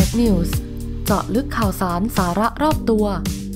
Inside News เจาะลึกข่าวสารสาระรอบตัว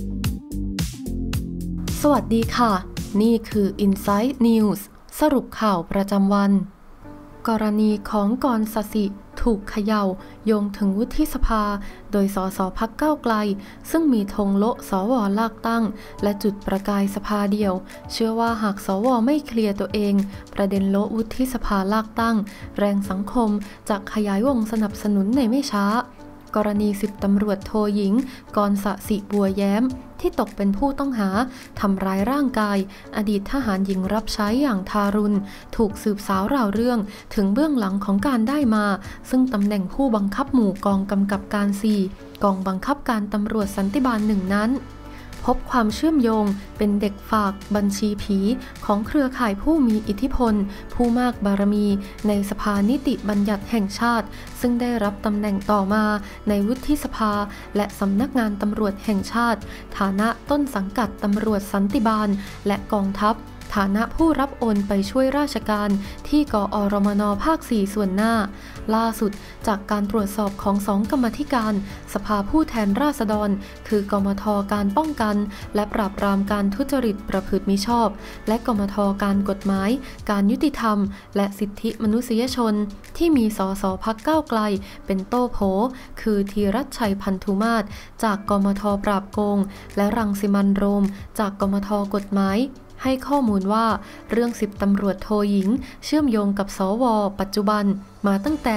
สวัสดีค่ะนี่คือ Inside News สรุปข่าวประจำวันกรณีของกรสสิถูกเขย่าโยงถึงวุฒิสภาโดยสสพรรคก้าวไกลซึ่งมีธงโละสวลากตั้งและจุดประกายสภาเดียวเชื่อว่าหากสวไม่เคลียร์ตัวเองประเด็นโละวุฒิสภาลากตั้งแรงสังคมจะขยายวงสนับสนุนในไม่ช้ากรณี10ตำรวจโทหญิงกรสสิบัวแย้มที่ตกเป็นผู้ต้องหาทำร้ายร่างกายอดีตทหารหญิงรับใช้อย่างทารุณถูกสืบสาวราวเรื่องถึงเบื้องหลังของการได้มาซึ่งตำแหน่งผู้บังคับหมู่กองกำกับการ4กองบังคับการตำรวจสันติบาล1นั้นพบความเชื่อมโยงเป็นเด็กฝากบัญชีผีของเครือข่ายผู้มีอิทธิพลผู้มากบารมีในสภานิติบัญญัติแห่งชาติซึ่งได้รับตำแหน่งต่อมาในวุฒิสภาและสำนักงานตำรวจแห่งชาติฐานะต้นสังกัดตำรวจสันติบาลและกองทัพฐานะผู้รับโอนไปช่วยราชการที่กอรมนภาค 4 ส่วนหน้าล่าสุดจากการตรวจสอบของ2กรรมาธิการสภาผู้แทนราษฎรคือกมท.การป้องกันและปราบปรามการทุจริตประพฤติมิชอบและกมท.การกฎหมายการยุติธรรมและสิทธิมนุษยชนที่มีสสพรรคก้าวไกลเป็นโต้โผคือธีรัชชัยพันธุมาศจากกมท.ปราบโกงและรังสิมันต์โรมจากกมท.กฎหมายให้ข้อมูลว่าเรื่อง10ตำรวจโทหญิงเชื่อมโยงกับสวปัจจุบันมาตั้งแต่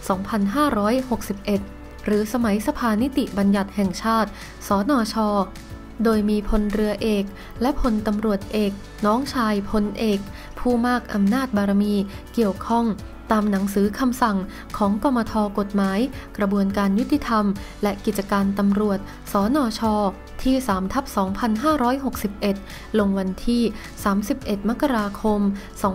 2561 หรือสมัยสภานิติบัญญัติแห่งชาติสนช.โดยมีพลเรือเอกและพลตำรวจเอกน้องชายพลเอกผู้มากอำนาจบารมีเกี่ยวข้องตามหนังสือคำสั่งของกมท.กฎหมายกระบวนการยุติธรรมและกิจการตำรวจสนช.ที่ 3/2561 ลงวันที่ 31 มกราคม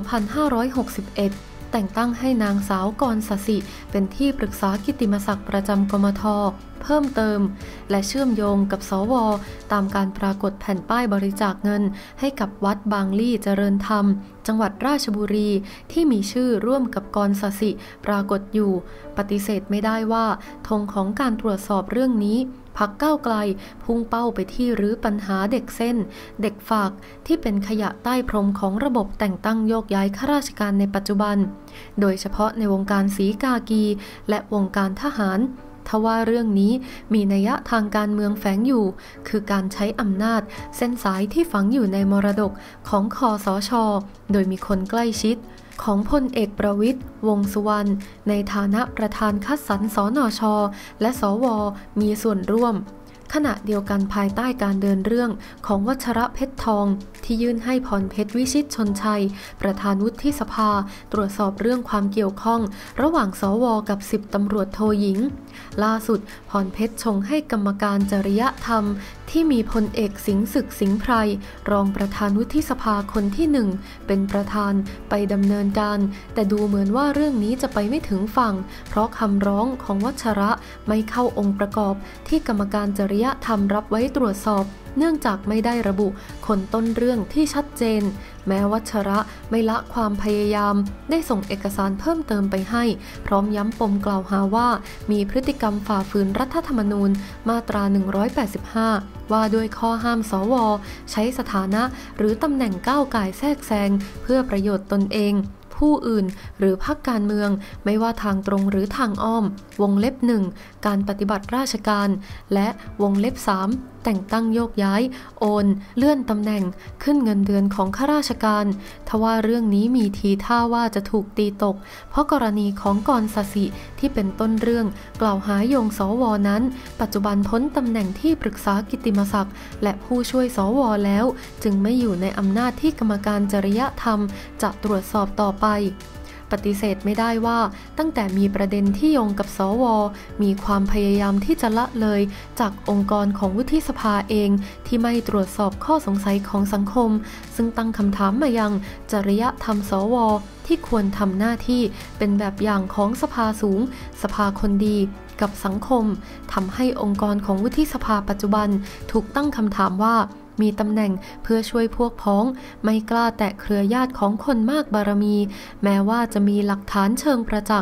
2561 แต่งตั้งให้นางสาวกรสสิเป็นที่ปรึกษากิตติมศักดิ์ประจำกมท.เพิ่มเติมและเชื่อมโยงกับสวตามการปรากฏแผ่นป้ายบริจาคเงินให้กับวัดบางลี่เจริญธรรมจังหวัดราชบุรีที่มีชื่อร่วมกับกรสสิปรากฏอยู่ปฏิเสธไม่ได้ว่าธงของการตรวจสอบเรื่องนี้พรรคก้าวไกลพุ่งเป้าไปที่รื้อปัญหาเด็กเส้นเด็กฝากที่เป็นขยะใต้พรมของระบบแต่งตั้งโยกย้ายข้าราชการในปัจจุบันโดยเฉพาะในวงการศรีกากีและวงการทหารทว่าเรื่องนี้มีนัยทางการเมืองแฝงอยู่คือการใช้อำนาจเส้นสายที่ฝังอยู่ในมรดกของคสช.โดยมีคนใกล้ชิดของพลเอกประวิตรวงษ์สุวรรณในฐานะประธานคัดสรรสนช.และสว.มีส่วนร่วมขณะเดียวกันภายใต้การเดินเรื่องของวัชระเพชรทองที่ยื่นให้พรเพชรวิชิตชนชัยประธานวุฒิสภาตรวจสอบเรื่องความเกี่ยวข้องระหว่างสวกับ10ตำรวจโทหญิงล่าสุดพรเพชรชงให้กรรมการจริยธรรมที่มีพลเอกสิงห์ศึกสิงห์ไพรรองประธานวุฒิสภาคนที่1เป็นประธานไปดำเนินการแต่ดูเหมือนว่าเรื่องนี้จะไปไม่ถึงฝั่งเพราะคำร้องของวัชระไม่เข้าองค์ประกอบที่กรรมการจริยธรรมรับไว้ตรวจสอบเนื่องจากไม่ได้ระบุคนต้นเรื่องที่ชัดเจนแม้วัชระไม่ละความพยายามได้ส่งเอกสารเพิ่มเติมไปให้พร้อมย้ำปมกล่าวหาว่ามีพฤติกรรมฝ่าฝืนรัฐธรรมนูญมาตรา185ว่าด้วยข้อห้ามสวใช้สถานะหรือตำแหน่งก้าวก่ายแทรกแซงเพื่อประโยชน์ตนเองผู้อื่นหรือพรรคการเมืองไม่ว่าทางตรงหรือทางอ้อมวงเล็บ1การปฏิบัติราชการและวงเล็บ3แต่งตั้งโยกย้ายโอนเลื่อนตำแหน่งขึ้นเงินเดือนของข้าราชการทว่าเรื่องนี้มีทีท่าว่าจะถูกตีตกเพราะกรณีของกรสสิที่เป็นต้นเรื่องกล่าวหาโยงสวนั้นปัจจุบันพ้นตำแหน่งที่ปรึกษากิตติมศักดิ์และผู้ช่วยสวแล้วจึงไม่อยู่ในอำนาจที่กรรมการจริยธรรมจะตรวจสอบต่อไปปฏิเสธไม่ได้ว่าตั้งแต่มีประเด็นที่โยงกับสวมีความพยายามที่จะละเลยจากองค์กรของวุฒิสภาเองที่ไม่ตรวจสอบข้อสงสัยของสังคมซึ่งตั้งคำถามมายังจริยธรรมสวที่ควรทำหน้าที่เป็นแบบอย่างของสภาสูงสภาคนดีกับสังคมทำให้องค์กรของวุฒิสภาปัจจุบันถูกตั้งคำถามว่า มีตำแหน่งเพื่อช่วยพวกพ้องไม่กล้าแตะเครือญาติของคนมากบารมีแม้ว่าจะมีหลักฐานเชิงประจักษ์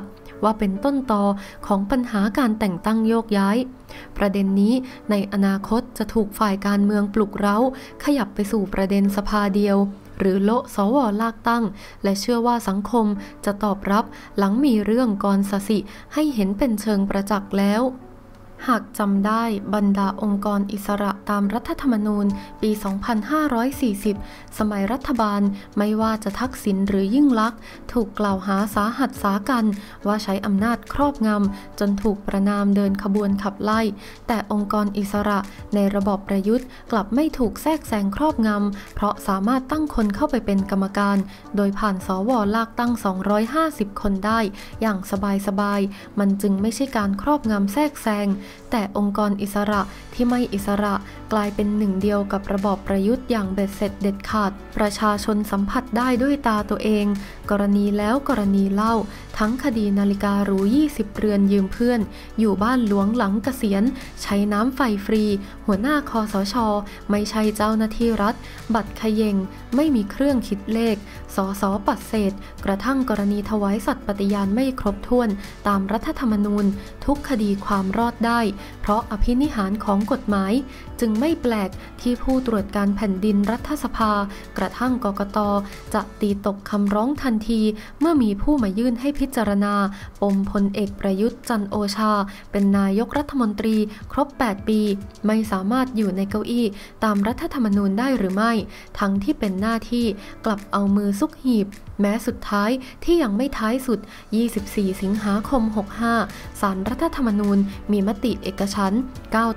ว่าเป็นต้นตอของปัญหาการแต่งตั้งโยกย้ายประเด็นนี้ในอนาคตจะถูกฝ่ายการเมืองปลุกเร้าขยับไปสู่ประเด็นสภาเดียวหรือโละสว.ลากตั้งและเชื่อว่าสังคมจะตอบรับหลังมีเรื่องกรสสิให้เห็นเป็นเชิงประจักษ์แล้วหากจำได้บรรดาองค์กรอิสระตามรัฐธรรมนูญปี 2540 สมัยรัฐบาลไม่ว่าจะทักษิณหรือยิ่งลักษณ์ถูกกล่าวหาสาหัสสากันว่าใช้อำนาจครอบงำจนถูกประณามเดินขบวนขับไล่แต่องค์กรอิสระในระบอบประยุทธ์กลับไม่ถูกแทรกแซงครอบงำเพราะสามารถตั้งคนเข้าไปเป็นกรรมการโดยผ่านสว.ลากตั้ง 250 คนได้อย่างสบายๆมันจึงไม่ใช่การครอบงำแทรกแซงแต่องค์กรอิสระที่ไม่อิสระกลายเป็นหนึ่งเดียวกับระบอบประยุทธ์อย่างเบ็ดเสร็จเด็ดขาดประชาชนสัมผัสได้ด้วยตาตัวเองกรณีแล้วกรณีเล่าทั้งคดีนาฬิกาหรู20 เรือนยืมเพื่อนอยู่บ้านหลวงหลังเกษียณใช้น้ำไฟฟรีหัวหน้าคสช.ไม่ใช่เจ้าหน้าที่รัฐบัตรเขย่งไม่มีเครื่องคิดเลขสส.ปัดเศษกระทั่งกรณีถวายสัตย์ปฏิญาณไม่ครบถ้วนตามรัฐธรรมนูญทุกคดีความรอดได้เพราะอภินิหารของกฎหมายจึงไม่แปลกที่ผู้ตรวจการแผ่นดินรัฐสภากระทั่งกกต.จะตีตกคำร้องทันทีเมื่อมีผู้มายื่นให้พิจารณาปมพลเอกประยุทธ์จันทร์โอชาเป็นนายกรัฐมนตรีครบ8ปีไม่สามารถอยู่ในเก้าอี้ตามรัฐธรรมนูญได้หรือไม่ทั้งที่เป็นหน้าที่กลับเอามือซุกหีบแม้สุดท้ายที่ยังไม่ท้ายสุด24 สิงหาคม 65ศาลรัฐธรรมนูญมีมติเอกฉันท์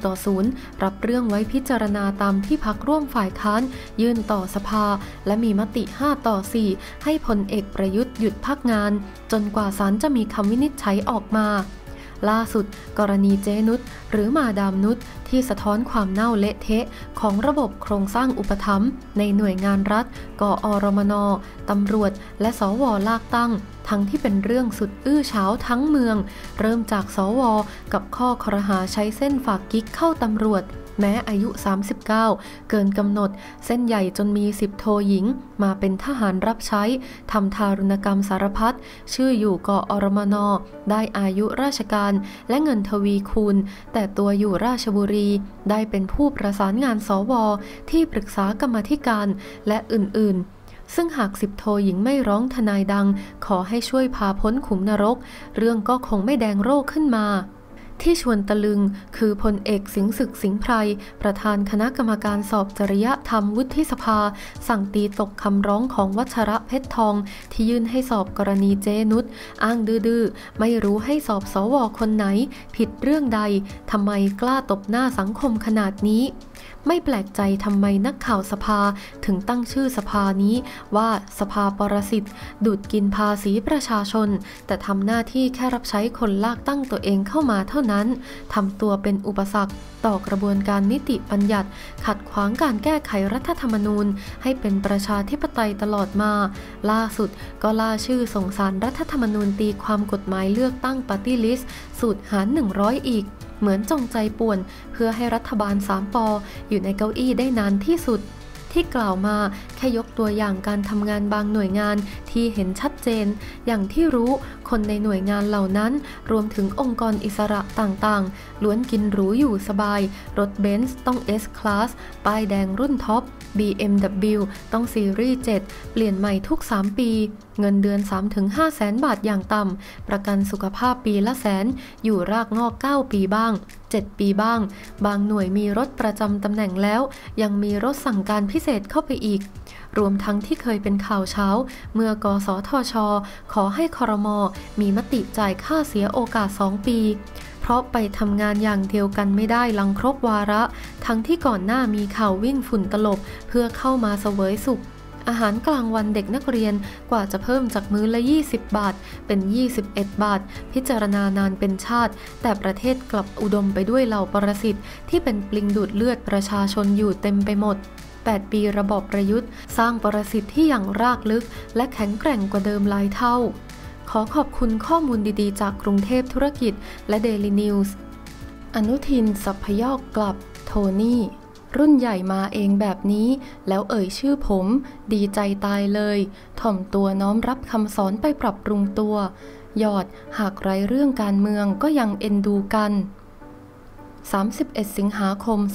9-0รับเรื่องไว้พิจารณาตามที่พรรคร่วมฝ่ายค้านยื่นต่อสภาและมีมติ5-4ให้พลเอกประยุทธ์หยุดพักงานจนกว่าศาลจะมีคำวินิจฉัยออกมาล่าสุดกรณีเจนุชหรือมาดามนุชที่สะท้อนความเน่าเละเทะของระบบโครงสร้างอุปถัมภ์ในหน่วยงานรัฐกอรมน.ตำรวจและสว.ลากตั้งทั้งที่เป็นเรื่องสุดอื้อฉาวทั้งเมืองเริ่มจากสว.กับข้อครหาใช้เส้นฝากกิ๊กเข้าตำรวจแม้อายุ39เกินกำหนดเส้นใหญ่จนมี10โทหญิงมาเป็นทหารรับใช้ทำทารุณกรรมสารพัดชื่ออยู่กอรมน.ได้อายุราชการและเงินทวีคูณแต่ตัวอยู่ราชบุรีได้เป็นผู้ประสานงานสว.ที่ปรึกษากรรมาธิการและอื่นๆซึ่งหาก10โทหญิงไม่ร้องทนายดังขอให้ช่วยพาพ้นขุมนรกเรื่องก็คงไม่แดงโร่ขึ้นมาที่ชวนตะลึงคือพลเอกสิงห์ศึกสิงห์ไพรประธานคณะกรรมการสอบจริยธรรมวุฒิสภาสั่งตีตกคำร้องของวัชระเพชรทองที่ยื่นให้สอบกรณีเจนุชอ้างดื้อๆไม่รู้ให้สอบสว.คนไหนผิดเรื่องใดทำไมกล้าตบหน้าสังคมขนาดนี้ไม่แปลกใจทำไมนักข่าวสภาถึงตั้งชื่อสภานี้ว่าสภาปรสิตดูดกินภาษีประชาชนแต่ทำหน้าที่แค่รับใช้คนลากตั้งตัวเองเข้ามาเท่านั้นทำตัวเป็นอุปสรรคต่อกระบวนการนิติบัญญัติขัดขวางการแก้ไขรัฐธรรมนูญให้เป็นประชาธิปไตยตลอดมาล่าสุดก็ล่าชื่อส่งศาลรัฐธรรมนูญตีความกฎหมายเลือกตั้งปาร์ตี้ลิสต์สูตรหาร100อีกเหมือนจงใจป่วนเพื่อให้รัฐบาล3 ป.อยู่ในเก้าอี้ได้นานที่สุดที่กล่าวมาแค่ยกตัวอย่างการทำงานบางหน่วยงานที่เห็นชัดเจนอย่างที่รู้คนในหน่วยงานเหล่านั้นรวมถึงองค์กรอิสระต่างๆล้วนกินหรูอยู่สบายรถเบนซ์ต้อง S-Class ป้ายแดงรุ่นท็อป BMW ต้องซีรีส์7เปลี่ยนใหม่ทุก3 ปีเงินเดือน 3-5 แสนบาทอย่างต่ำประกันสุขภาพปีละ100,000อยู่รากงอก9 ปีบ้าง7 ปีบ้างบางหน่วยมีรถประจำตำแหน่งแล้วยังมีรถสั่งการพิเศษเข้าไปอีกรวมทั้งที่เคยเป็นข่าวเช้าเมื่อกสทช.ขอให้ครม.มีมติจ่ายค่าเสียโอกาส2 ปีเพราะไปทำงานอย่างเดียวกันไม่ได้หลังครบวาระทั้งที่ก่อนหน้ามีข่าววิ่งฝุ่นตลบเพื่อเข้ามาเสวยสุขอาหารกลางวันเด็กนักเรียนกว่าจะเพิ่มจากมื้อละ20 บาทเป็น21 บาทพิจารณานานเป็นชาติแต่ประเทศกลับอุดมไปด้วยเหล่าปรสิตที่เป็นปลิงดูดเลือดประชาชนอยู่เต็มไปหมด8 ปีระบอบประยุทธ์สร้างปรสิตที่อย่างรากลึกและแข็งแกร่งกว่าเดิมหลายเท่าขอขอบคุณข้อมูลดีๆจากกรุงเทพธุรกิจและเดลินิวส์อนุทินสัพยอกกลับโทนี่รุ่นใหญ่มาเองแบบนี้แล้วเอ่ยชื่อผมดีใจตายเลยถ่อมตัวน้อมรับคำสอนไปปรับปรุงตัวหยอดหากไร้เรื่องการเมืองก็ยังเอ็นดูกัน31 สิงหาคม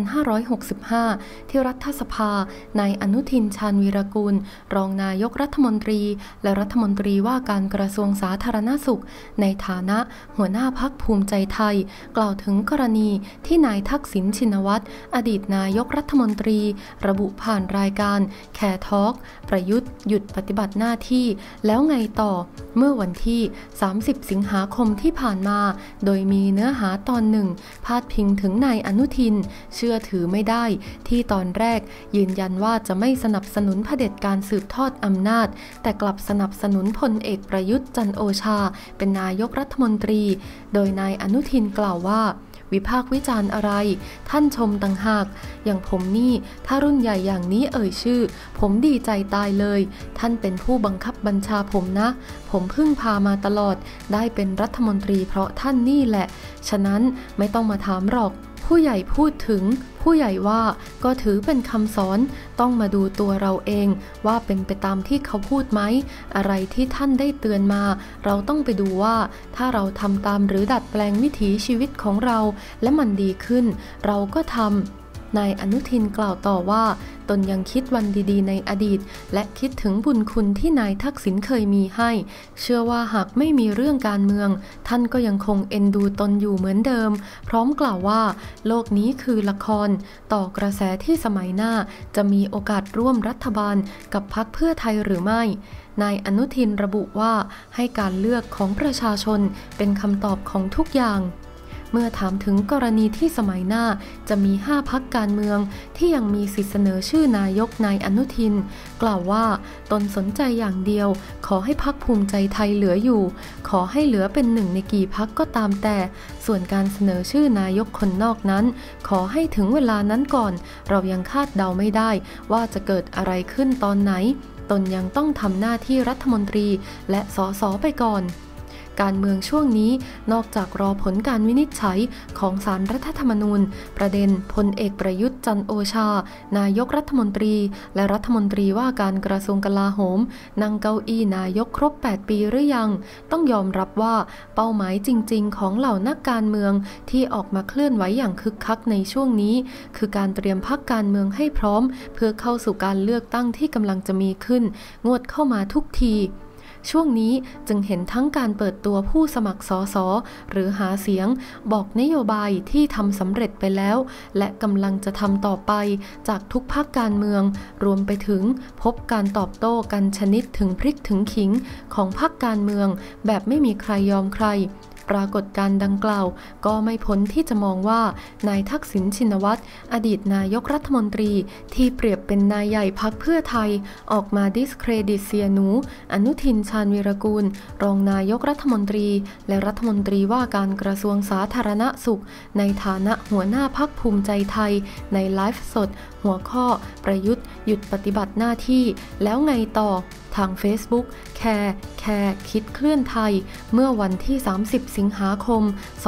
2565 ที่รัฐสภานายอนุทิน ชาญวีรกูลรองนายกรัฐมนตรีและรัฐมนตรีว่าการกระทรวงสาธารณสุขในฐานะหัวหน้าพรรคภูมิใจไทยกล่าวถึงกรณีที่นายทักษิณชินวัตรอดีตนายกรัฐมนตรีระบุผ่านรายการแคร์ทอล์กประยุทธ์หยุดปฏิบัติหน้าที่แล้วไงต่อเมื่อวันที่30 สิงหาคมที่ผ่านมาโดยมีเนื้อหาตอนหนึ่งพาดพิงถึงนายอนุทินเชื่อถือไม่ได้ที่ตอนแรกยืนยันว่าจะไม่สนับสนุนเผด็จการสืบทอดอำนาจแต่กลับสนับสนุนพลเอกประยุทธ์จันทร์โอชาเป็นนายกรัฐมนตรีโดยนายอนุทินกล่าวว่าวิพากษ์วิจารณ์อะไรท่านชมต่างหากอย่างผมนี่ถ้ารุ่นใหญ่อย่างนี้เอ่ยชื่อผมดีใจตายเลยท่านเป็นผู้บังคับบัญชาผมนะผมพึ่งพามาตลอดได้เป็นรัฐมนตรีเพราะท่านนี่แหละฉะนั้นไม่ต้องมาถามหรอกผู้ใหญ่พูดถึงผู้ใหญ่ว่าก็ถือเป็นคำสอนต้องมาดูตัวเราเองว่าเป็นไปตามที่เขาพูดไหมอะไรที่ท่านได้เตือนมาเราต้องไปดูว่าถ้าเราทำตามหรือดัดแปลงวิถีชีวิตของเราและมันดีขึ้นเราก็ทำนายอนุทินกล่าวต่อว่าตนยังคิดวันดีๆในอดีตและคิดถึงบุญคุณที่นายทักษิณเคยมีให้เชื่อว่าหากไม่มีเรื่องการเมืองท่านก็ยังคงเอ็นดูตนอยู่เหมือนเดิมพร้อมกล่าวว่าโลกนี้คือละครต่อกระแสที่สมัยหน้าจะมีโอกาสร่วมรัฐบาลกับพรรคเพื่อไทยหรือไม่นายอนุทินระบุว่าให้การเลือกของประชาชนเป็นคำตอบของทุกอย่างเมื่อถามถึงกรณีที่สมัยหน้าจะมี5 พรรคการเมืองที่ยังมีสิทธิเสนอชื่อนายกนายอนุทินกล่าวว่าตนสนใจอย่างเดียวขอให้พรรคภูมิใจไทยเหลืออยู่ขอให้เหลือเป็นหนึ่งในกี่พรรคก็ตามแต่ส่วนการเสนอชื่อนายกคนนอกนั้นขอให้ถึงเวลานั้นก่อนเรายังคาดเดาไม่ได้ว่าจะเกิดอะไรขึ้นตอนไหนตนยังต้องทำหน้าที่รัฐมนตรีและสสไปก่อนการเมืองช่วงนี้นอกจากรอผลการวินิจฉัยของศาลรัฐธรรมนูญประเด็นพลเอกประยุทธ์จันทร์โอชานายกรัฐมนตรีและรัฐมนตรีว่าการกระทรวงกลาโหมนั่งเก้าอี้นายกครบ8 ปีหรือยังต้องยอมรับว่าเป้าหมายจริงๆของเหล่านักการเมืองที่ออกมาเคลื่อนไหวอย่างคึกคักในช่วงนี้คือการเตรียมพรรคการเมืองให้พร้อมเพื่อเข้าสู่การเลือกตั้งที่กำลังจะมีขึ้นงวดเข้ามาทุกทีช่วงนี้จึงเห็นทั้งการเปิดตัวผู้สมัครสสหรือหาเสียงบอกนโยบายที่ทำสำเร็จไปแล้วและกำลังจะทำต่อไปจากทุกพรรคการเมืองรวมไปถึงพบการตอบโต้กันชนิดถึงพริกถึงขิงของพรรคการเมืองแบบไม่มีใครยอมใครปรากฏการณ์ดังกล่าวก็ไม่พ้นที่จะมองว่านายทักษิณชินวัตรอดีตนายกรัฐมนตรีที่เปรียบเป็นนายใหญ่พรรคเพื่อไทยออกมาดิสเครดิตเสียหนูอนุทินชาญวีรกูลรองนายกรัฐมนตรีและรัฐมนตรีว่าการกระทรวงสาธารณสุขในฐานะหัวหน้าพรรคภูมิใจไทยในไลฟ์สดหัวข้อประยุทธ์หยุดปฏิบัติหน้าที่แล้วไงต่อทาง Facebook แคร์คิดเคลื่อนไทยเมื่อวันที่30 สิงหาคม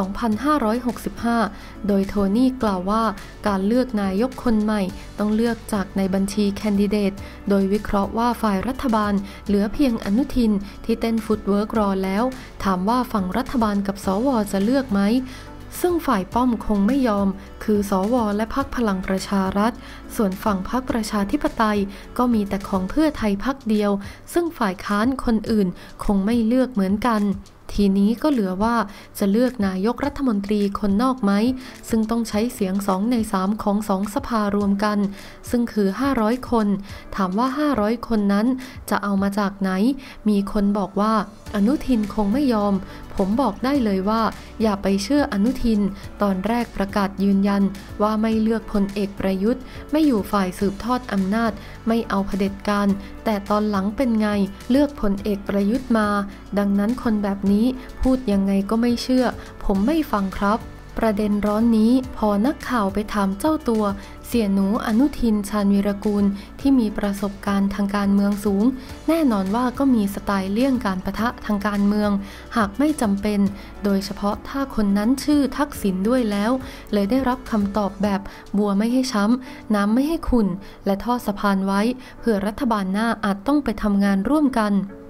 2565 โดยโทนี่กล่าวว่าการเลือกนายกคนใหม่ต้องเลือกจากในบัญชีแคนดิเดตโดยวิเคราะห์ว่าฝ่ายรัฐบาลเหลือเพียงอนุทินที่เต้นฟุตเวิร์กรอแล้วถามว่าฝั่งรัฐบาลกับสวจะเลือกไหมซึ่งฝ่ายป้อมคงไม่ยอมคือสวและพรรคพลังประชารัฐส่วนฝั่งพรรคประชาธิปไตยก็มีแต่ของเพื่อไทยพรรคเดียวซึ่งฝ่ายค้านคนอื่นคงไม่เลือกเหมือนกันทีนี้ก็เหลือว่าจะเลือกนายกรัฐมนตรีคนนอกไหมซึ่งต้องใช้เสียง2 ใน 3ของ2 สภารวมกันซึ่งคือ500 คนถามว่า500 คนนั้นจะเอามาจากไหนมีคนบอกว่าอนุทินคงไม่ยอมผมบอกได้เลยว่าอย่าไปเชื่ออนุทินตอนแรกประกาศยืนยันว่าไม่เลือกพลเอกประยุทธ์ไม่อยู่ฝ่ายสืบทอดอำนาจไม่เอาเผด็จการแต่ตอนหลังเป็นไงเลือกพลเอกประยุทธ์มาดังนั้นคนแบบนี้พูดยังไงก็ไม่เชื่อผมไม่ฟังครับประเด็นร้อนนี้พอนักข่าวไปถามเจ้าตัวเสียหนูอนุทินชาญวีรกูลที่มีประสบการณ์ทางการเมืองสูงแน่นอนว่าก็มีสไตล์เลี่ยงการปะทะทางการเมืองหากไม่จำเป็นโดยเฉพาะถ้าคนนั้นชื่อทักษิณด้วยแล้วเลยได้รับคำตอบแบบบัวไม่ให้ช้ำน้ำไม่ให้ขุ่นและทอดสะพานไว้เพื่อรัฐบาลหน้าอาจต้องไปทำงานร่วมกัน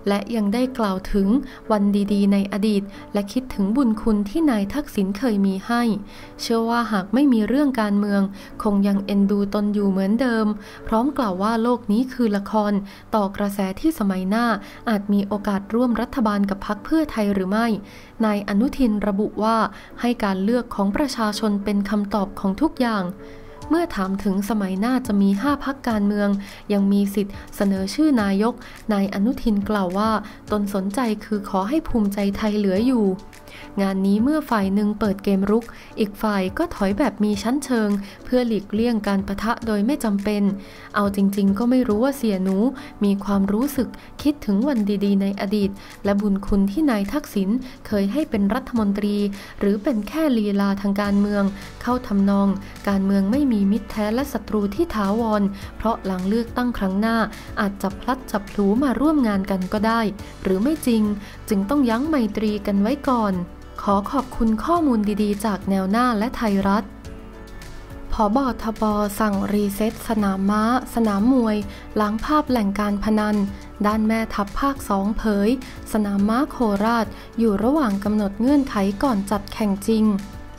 และยังได้กล่าวถึงวันดีๆในอดีตและคิดถึงบุญคุณที่นายทักษิณเคยมีให้เชื่อว่าหากไม่มีเรื่องการเมืองคงยังเอ็นดูตนอยู่เหมือนเดิมพร้อมกล่าวว่าโลกนี้คือละครต่อกระแสที่สมัยหน้าอาจมีโอกาสร่วมรัฐบาลกับพรรคเพื่อไทยหรือไม่นายอนุทินระบุว่าให้การเลือกของประชาชนเป็นคำตอบของทุกอย่างเมื่อถามถึงสมัยหน้าจะมี5 พรรคการเมืองยังมีสิทธิ์เสนอชื่อนายกนายอนุทินกล่าวว่าตนสนใจคือขอให้ภูมิใจไทยเหลืออยู่งานนี้เมื่อฝ่ายหนึ่งเปิดเกมรุกอีกฝ่ายก็ถอยแบบมีชั้นเชิงเพื่อหลีกเลี่ยงการปะทะโดยไม่จำเป็นเอาจริงๆก็ไม่รู้ว่าเสียหนูมีความรู้สึกคิดถึงวันดีๆในอดีตและบุญคุณที่นายทักษิณเคยให้เป็นรัฐมนตรีหรือเป็นแค่ลีลาทางการเมืองเข้าทำนองการเมืองไม่มีมิตรแท้และศัตรูที่ถาวรเพราะหลังเลือกตั้งครั้งหน้าอาจจับพลัดจับผลูมาร่วมงานกันก็ได้หรือไม่จริงจึงต้องยั้งไมตรีกันไว้ก่อนขอขอบคุณข้อมูลดีๆจากแนวหน้าและไทยรัฐผบ.ทบ.สั่งรีเซ็ตสนามม้าสนามมวยล้างภาพแหล่งการพนันด้านแม่ทัพภาค2เผยสนามม้าโคราชอยู่ระหว่างกำหนดเงื่อนไขก่อนจัดแข่งจริง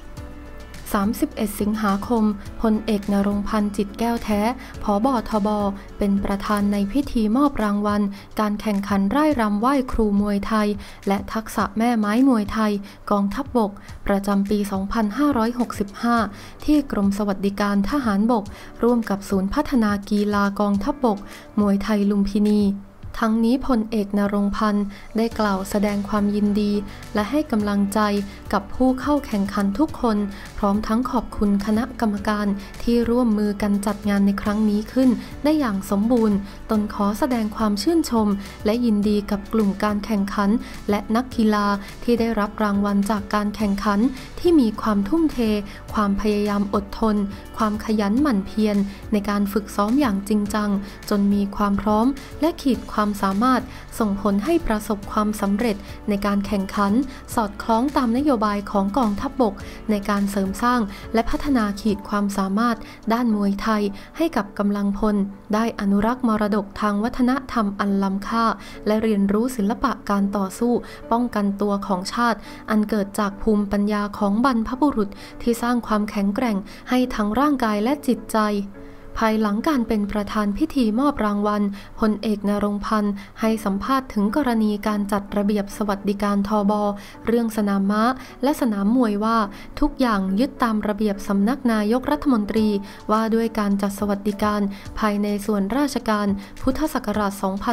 31 สิงหาคมพลเอกณรงค์พันธ์จิตแก้วแท้ผบ.ทบ.เป็นประธานในพิธีมอบรางวัลการแข่งขันร่ายรำไหว้ครูมวยไทยและทักษะแม่ไม้มวยไทยกองทัพบกประจำปี 2565 ที่กรมสวัสดิการทหารบกร่วมกับศูนย์พัฒนากีฬากองทัพบกมวยไทยลุมพินีทั้งนี้พลเอกณรงค์พันธ์ได้กล่าวแสดงความยินดีและให้กำลังใจกับผู้เข้าแข่งขันทุกคนพร้อมทั้งขอบคุณคณะกรรมการที่ร่วมมือกันจัดงานในครั้งนี้ขึ้นได้อย่างสมบูรณ์ตนขอแสดงความชื่นชมและยินดีกับกลุ่มการแข่งขันและนักกีฬาที่ได้รับรางวัลจากการแข่งขันที่มีความทุ่มเทความพยายามอดทนความขยันหมั่นเพียรในการฝึกซ้อมอย่างจริงจังจนมีความพร้อมและขีดความสามารถส่งผลให้ประสบความสำเร็จในการแข่งขันสอดคล้องตามนโยบายของกองทัพบกในการเสริมสร้างและพัฒนาขีดความสามารถด้านมวยไทยให้กับกำลังพลได้อนุรักษ์มรดกทางวัฒนธรรมอันล้ำค่าและเรียนรู้ศิลปะการต่อสู้ป้องกันตัวของชาติอันเกิดจากภูมิปัญญาของบรรพบุรุษที่สร้างความแข็งแกร่งให้ทั้งร่างกายและจิตใจภายหลังการเป็นประธานพิธีมอบรางวัลพลเอกณรงค์พันธ์ให้สัมภาษณ์ถึงกรณีการจัดระเบียบสวัสดิการทบ.เรื่องสนามม้าและสนามมวยว่าทุกอย่างยึดตามระเบียบสำนักนายกรัฐมนตรีว่าด้วยการจัดสวัสดิการภายในส่วนราชการพุทธศักราช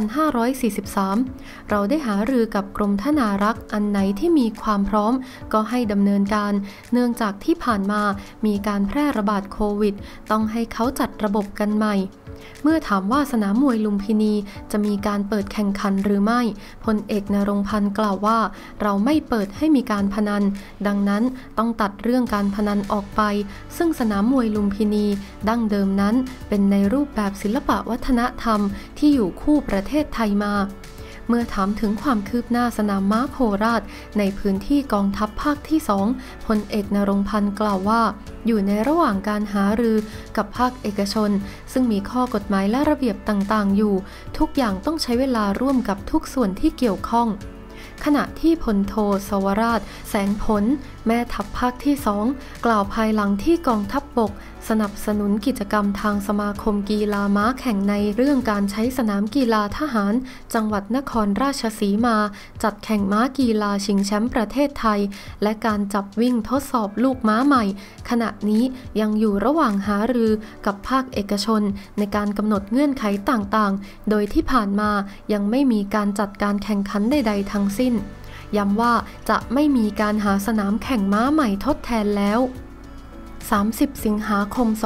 2543 เราได้หารือกับกรมธนารักษ์อันไหนที่มีความพร้อมก็ให้ดำเนินการเนื่องจากที่ผ่านมามีการแพร่ระบาดโควิดต้องให้เขาจัดระบบกันใหม่เมื่อถามว่าสนามมวยลุมพินีจะมีการเปิดแข่งขันหรือไม่พลเอกณรงค์พันธ์กล่าวว่าเราไม่เปิดให้มีการพนันดังนั้นต้องตัดเรื่องการพนันออกไปซึ่งสนามมวยลุมพินีดั้งเดิมนั้นเป็นในรูปแบบศิลปะวัฒนธรรมที่อยู่คู่ประเทศไทยมาเมื่อถามถึงความคืบหน้าสนามม้าโคราชในพื้นที่กองทัพภาคที่2พลเอกณรงค์พันธ์กล่าวว่าอยู่ในระหว่างการหารือกับภาคเอกชนซึ่งมีข้อกฎหมายและระเบียบต่างๆอยู่ทุกอย่างต้องใช้เวลาร่วมกับทุกส่วนที่เกี่ยวข้องขณะที่พลโทสวราชแสงผลแม่ทัพภาคที่2กล่าวภายหลังที่กองทัพบกสนับสนุนกิจกรรมทางสมาคมกีฬาม้าแข่งในเรื่องการใช้สนามกีฬาทหารจังหวัดนครราชสีมาจัดแข่งม้ากีฬาชิงแชมป์ประเทศไทยและการจับวิ่งทดสอบลูกม้าใหม่ขณะนี้ยังอยู่ระหว่างหารือกับภาคเอกชนในการกำหนดเงื่อนไขต่างๆโดยที่ผ่านมายังไม่มีการจัดการแข่งขันใดๆทั้งสิ้นย้ำว่าจะไม่มีการหาสนามแข่งม้าใหม่ทดแทนแล้ว30 สิงหาคม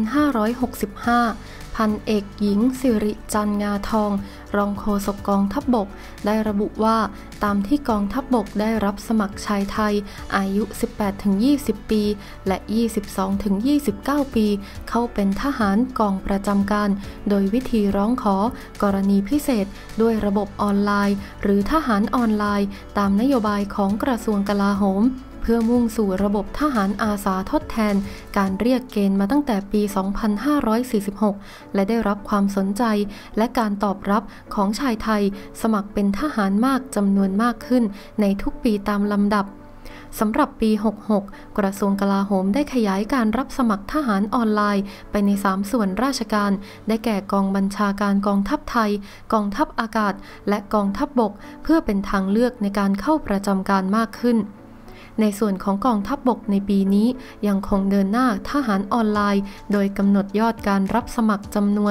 2565 พันเอกหญิงสิริจันทร์งาทองรองโฆษกกองทัพบกได้ระบุว่าตามที่กองทัพบกได้รับสมัครชายไทยอายุ 18-20 ปีและ 22-29 ปีเข้าเป็นทหารกองประจำการโดยวิธีร้องขอกรณีพิเศษด้วยระบบออนไลน์หรือทหารออนไลน์ตามนโยบายของกระทรวงกลาโหมเพื่อมุ่งสู่ระบบทหารอาสาทดแทนการเรียกเกณฑ์มาตั้งแต่ปี 2546 และได้รับความสนใจและการตอบรับของชายไทยสมัครเป็นทหารมากจำนวนมากขึ้นในทุกปีตามลำดับสำหรับปี 66 กระทรวงกลาโหมได้ขยายการรับสมัครทหารออนไลน์ไปใน 3 ส่วนราชการได้แก่กองบัญชาการกองทัพไทยกองทัพอากาศและกองทัพบกเพื่อเป็นทางเลือกในการเข้าประจำการมากขึ้นในส่วนของกองทัพบกในปีนี้ยังคงเดินหน้าทหารออนไลน์โดยกำหนดยอดการรับสมัครจำนวน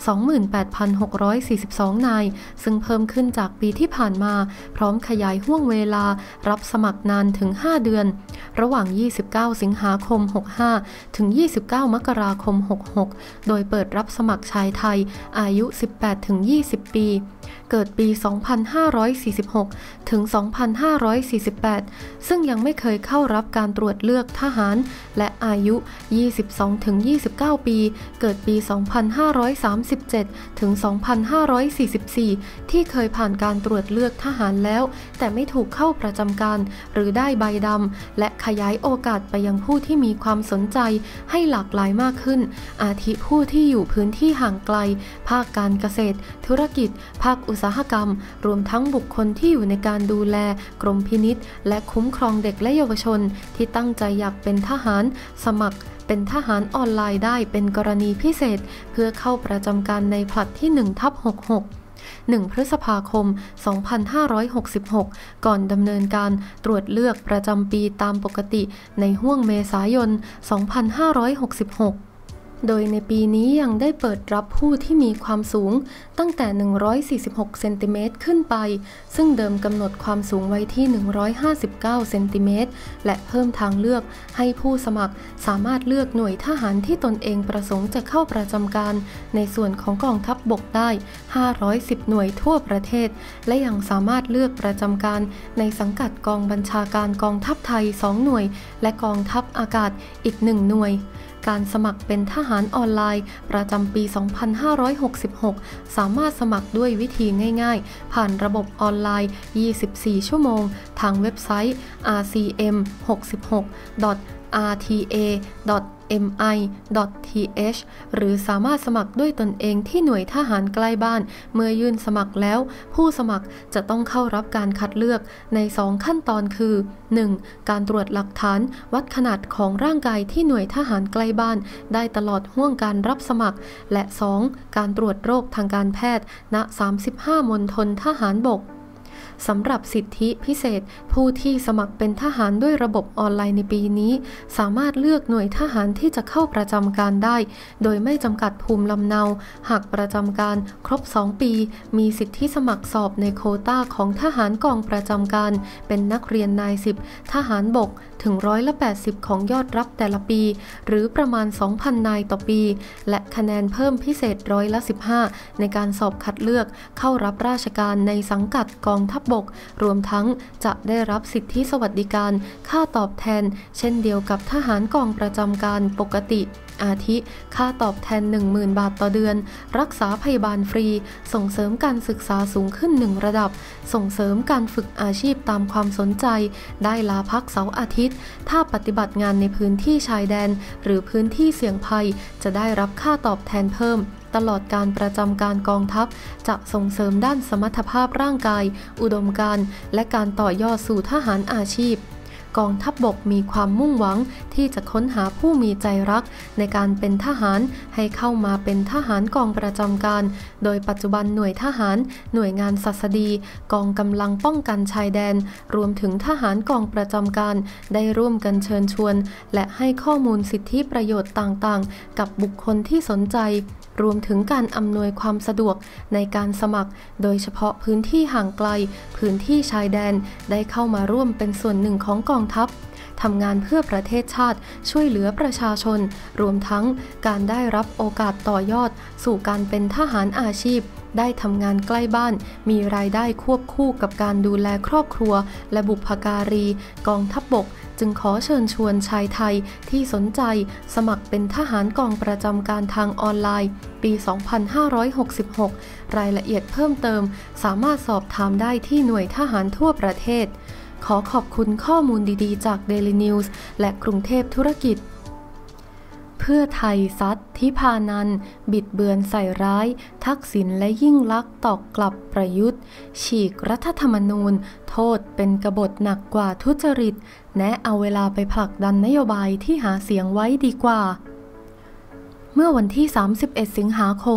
28,642 นายซึ่งเพิ่มขึ้นจากปีที่ผ่านมาพร้อมขยายห่วงเวลารับสมัครนานถึง 5 เดือนระหว่าง 29 สิงหาคม 65 ถึง 29 มกราคม 66 โดยเปิดรับสมัครชายไทยอายุ 18-20 ปีเกิดปี 2546 ถึง 2548 ซึ่งยังไม่เคยเข้ารับการตรวจเลือกทหารและอายุ 22-29 ปี เกิดปี 2537 ถึง 2544 ที่เคยผ่านการตรวจเลือกทหารแล้วแต่ไม่ถูกเข้าประจำการหรือได้ใบดำและขยายโอกาสไปยังผู้ที่มีความสนใจให้หลากหลายมากขึ้นอาทิผู้ที่อยู่พื้นที่ห่างไกลภาคการเกษตรธุรกิจภาคอุตสาหกรรมรวมทั้งบุคคลที่อยู่ในการดูแลกรมพินิจและคุ้มครองเด็กและเยาวชนที่ตั้งใจอยากเป็นทหารสมัครเป็นทหารออนไลน์ได้เป็นกรณีพิเศษเพื่อเข้าประจำการในผลัดที่ 1/66 1 พฤษภาคม 2566 ก่อนดำเนินการตรวจเลือกประจำปีตามปกติในห้วงเมษายน 2566โดยในปีนี้ยังได้เปิดรับผู้ที่มีความสูงตั้งแต่146เซนติเมตรขึ้นไปซึ่งเดิมกำหนดความสูงไว้ที่159เซนติเมตรและเพิ่มทางเลือกให้ผู้สมัครสามารถเลือกหน่วยทหารที่ตนเองประสงค์จะเข้าประจำการในส่วนของกองทัพบกได้510หน่วยทั่วประเทศและยังสามารถเลือกประจำการในสังกัดกองบัญชาการกองทัพไทย2หน่วยและกองทัพอากาศอีก1หน่วยการสมัครเป็นทหารออนไลน์ประจำปี 2566 สามารถสมัครด้วยวิธีง่ายๆผ่านระบบออนไลน์ 24 ชั่วโมงทางเว็บไซต์ rcm66.rta.mi.th หรือสามารถสมัครด้วยตนเองที่หน่วยทหารใกล้บ้านเมื่อยื่นสมัครแล้วผู้สมัครจะต้องเข้ารับการคัดเลือกใน2ขั้นตอนคือ 1. การตรวจหลักฐานวัดขนาดของร่างกายที่หน่วยทหารใกล้บ้านได้ตลอดห่วงการรับสมัครและ 2. การตรวจโรคทางการแพทย์ณ 35 มณฑลทหารบกสำหรับสิทธิพิเศษผู้ที่สมัครเป็นทหารด้วยระบบออนไลน์ในปีนี้สามารถเลือกหน่วยทหารที่จะเข้าประจำการได้โดยไม่จำกัดภูมิลำเนาหากประจำการครบ2ปีมีสิทธิสมัครสอบในโควต้าของทหารกองประจำการเป็นนักเรียนนาย10ทหารบกถึง180ของยอดรับแต่ละปีหรือประมาณ 2,000 นายต่อปีและคะแนนเพิ่มพิเศษ15%ในการสอบคัดเลือกเข้ารับราชการในสังกัดกองทัพบกรวมทั้งจะได้รับสิทธิสวัสดิการค่าตอบแทนเช่นเดียวกับทหารกองประจำการปกติอาทิค่าตอบแทน 10,000 บาทต่อเดือนรักษาพยาบาลฟรีส่งเสริมการศึกษาสูงขึ้น1ระดับส่งเสริมการฝึกอาชีพตามความสนใจได้ลาพักเสาร์อาทิตย์ถ้าปฏิบัติงานในพื้นที่ชายแดนหรือพื้นที่เสี่ยงภัยจะได้รับค่าตอบแทนเพิ่มตลอดการประจำการกองทัพจะส่งเสริมด้านสมรรถภาพร่างกายอุดมการณ์และการต่อยอดสู่ทหารอาชีพกองทัพบกมีความมุ่งหวังที่จะค้นหาผู้มีใจรักในการเป็นทหารให้เข้ามาเป็นทหารกองประจำการโดยปัจจุบันหน่วยทหารหน่วยงานศัสดีกองกำลังป้องกันชายแดนรวมถึงทหารกองประจำการได้ร่วมกันเชิญชวนและให้ข้อมูลสิทธิประโยชน์ต่างๆกับบุคคลที่สนใจรวมถึงการอำนวยความสะดวกในการสมัครโดยเฉพาะพื้นที่ห่างไกลพื้นที่ชายแดนได้เข้ามาร่วมเป็นส่วนหนึ่งของกองทัพทำงานเพื่อประเทศชาติช่วยเหลือประชาชนรวมทั้งการได้รับโอกาสต่อยอดสู่การเป็นทหารอาชีพได้ทำงานใกล้บ้านมีรายได้ควบคู่กับการดูแลครอบครัวและบุพการีกองทัพบกจึงขอเชิญชวนชายไทยที่สนใจสมัครเป็นทหารกองประจำการทางออนไลน์ปี 2566 รายละเอียดเพิ่มเติมสามารถสอบถามได้ที่หน่วยทหารทั่วประเทศขอขอบคุณข้อมูลดีๆจาก Daily News และกรุงเทพธุรกิจเพื่อไทยซัดทิพานันท์บิดเบือนใส่ร้ายทักษิณและยิ่งลักษณ์ตอกกลับประยุทธ์ฉีกรัฐธรรมนูญโทษเป็นกบฏหนักกว่าทุจริตแนะเอาเวลาไปผลักดันนโยบายที่หาเสียงไว้ดีกว่าเมื่อวันที่31สิงหาคม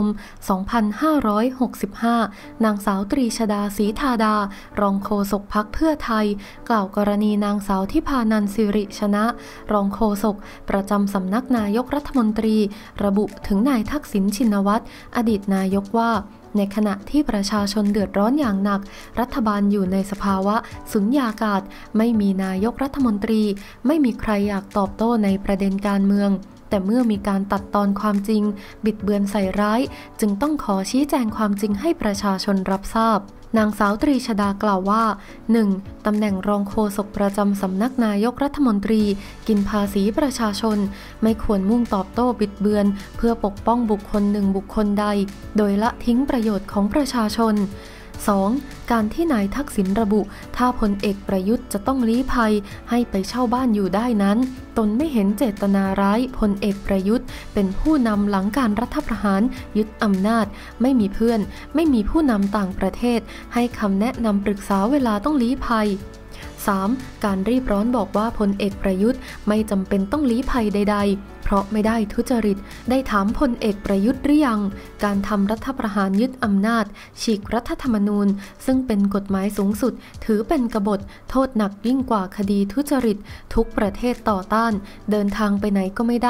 2565นางสาวตรีชฎา ศรีธาดารองโฆษกพรรคเพื่อไทยกล่าวกรณีนางสาวทิพานันท์ สิริชนะรองโฆษกประจำสำนักนายกรัฐมนตรีระบุถึงนายทักษิณชินวัตรอดีตนายกว่าในขณะที่ประชาชนเดือดร้อนอย่างหนักรัฐบาลอยู่ในสภาวะสุญญากาศไม่มีนายกรัฐมนตรีไม่มีใครอยากตอบโต้ในประเด็นการเมืองแต่เมื่อมีการตัดตอนความจริงบิดเบือนใส่ร้ายจึงต้องขอชี้แจงความจริงให้ประชาชนรับทราบนางสาวตรีชฎากล่าวว่า 1. ตำแหน่งรองโฆษกประจำสำนักนายกรัฐมนตรีกินภาษีประชาชนไม่ควรมุ่งตอบโต้บิดเบือนเพื่อปกป้องบุคคลหนึ่งบุคคลใดโดยละทิ้งประโยชน์ของประชาชน 2. การที่นายทักษิณระบุถ้าพลเอกประยุทธ์จะต้องลี้ภัยให้ไปเช่าบ้านอยู่ได้นั้นตนไม่เห็นเจตนาร้ายพลเอกประยุทธ์เป็นผู้นำหลังการรัฐประหารยึดอำนาจไม่มีเพื่อนไม่มีผู้นำต่างประเทศให้คำแนะนำปรึกษาเวลาต้องลี้ภัย 3. การรีบร้อนบอกว่าพลเอกประยุทธ์ไม่จำเป็นต้องลี้ภัยใดๆเพราะไม่ได้ทุจริตได้ถามพลเอกประยุทธ์หรือยังการทำรัฐประหารยึดอำนาจฉีกรัฐธรรมนูญซึ่งเป็นกฎหมายสูงสุดถือเป็นกบฏโทษหนักยิ่งกว่าคดีทุจริตทุกประเทศต่อต้านเดินทางไปไหนก็ไม่ได้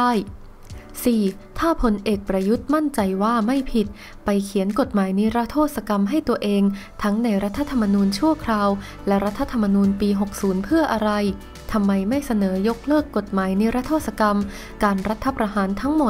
4. ถ้าพลเอกประยุทธ์มั่นใจว่าไม่ผิดไปเขียนกฎหมายนิรโทษกรรมให้ตัวเองทั้งในรัฐธรรมนูญชั่วคราวและรัฐธรรมนูญปี 60 เพื่ออะไรทำไมไม่เสนอยกเลิกกฎหมายนิรโทษกรรมการรัฐประหารทั้งหมด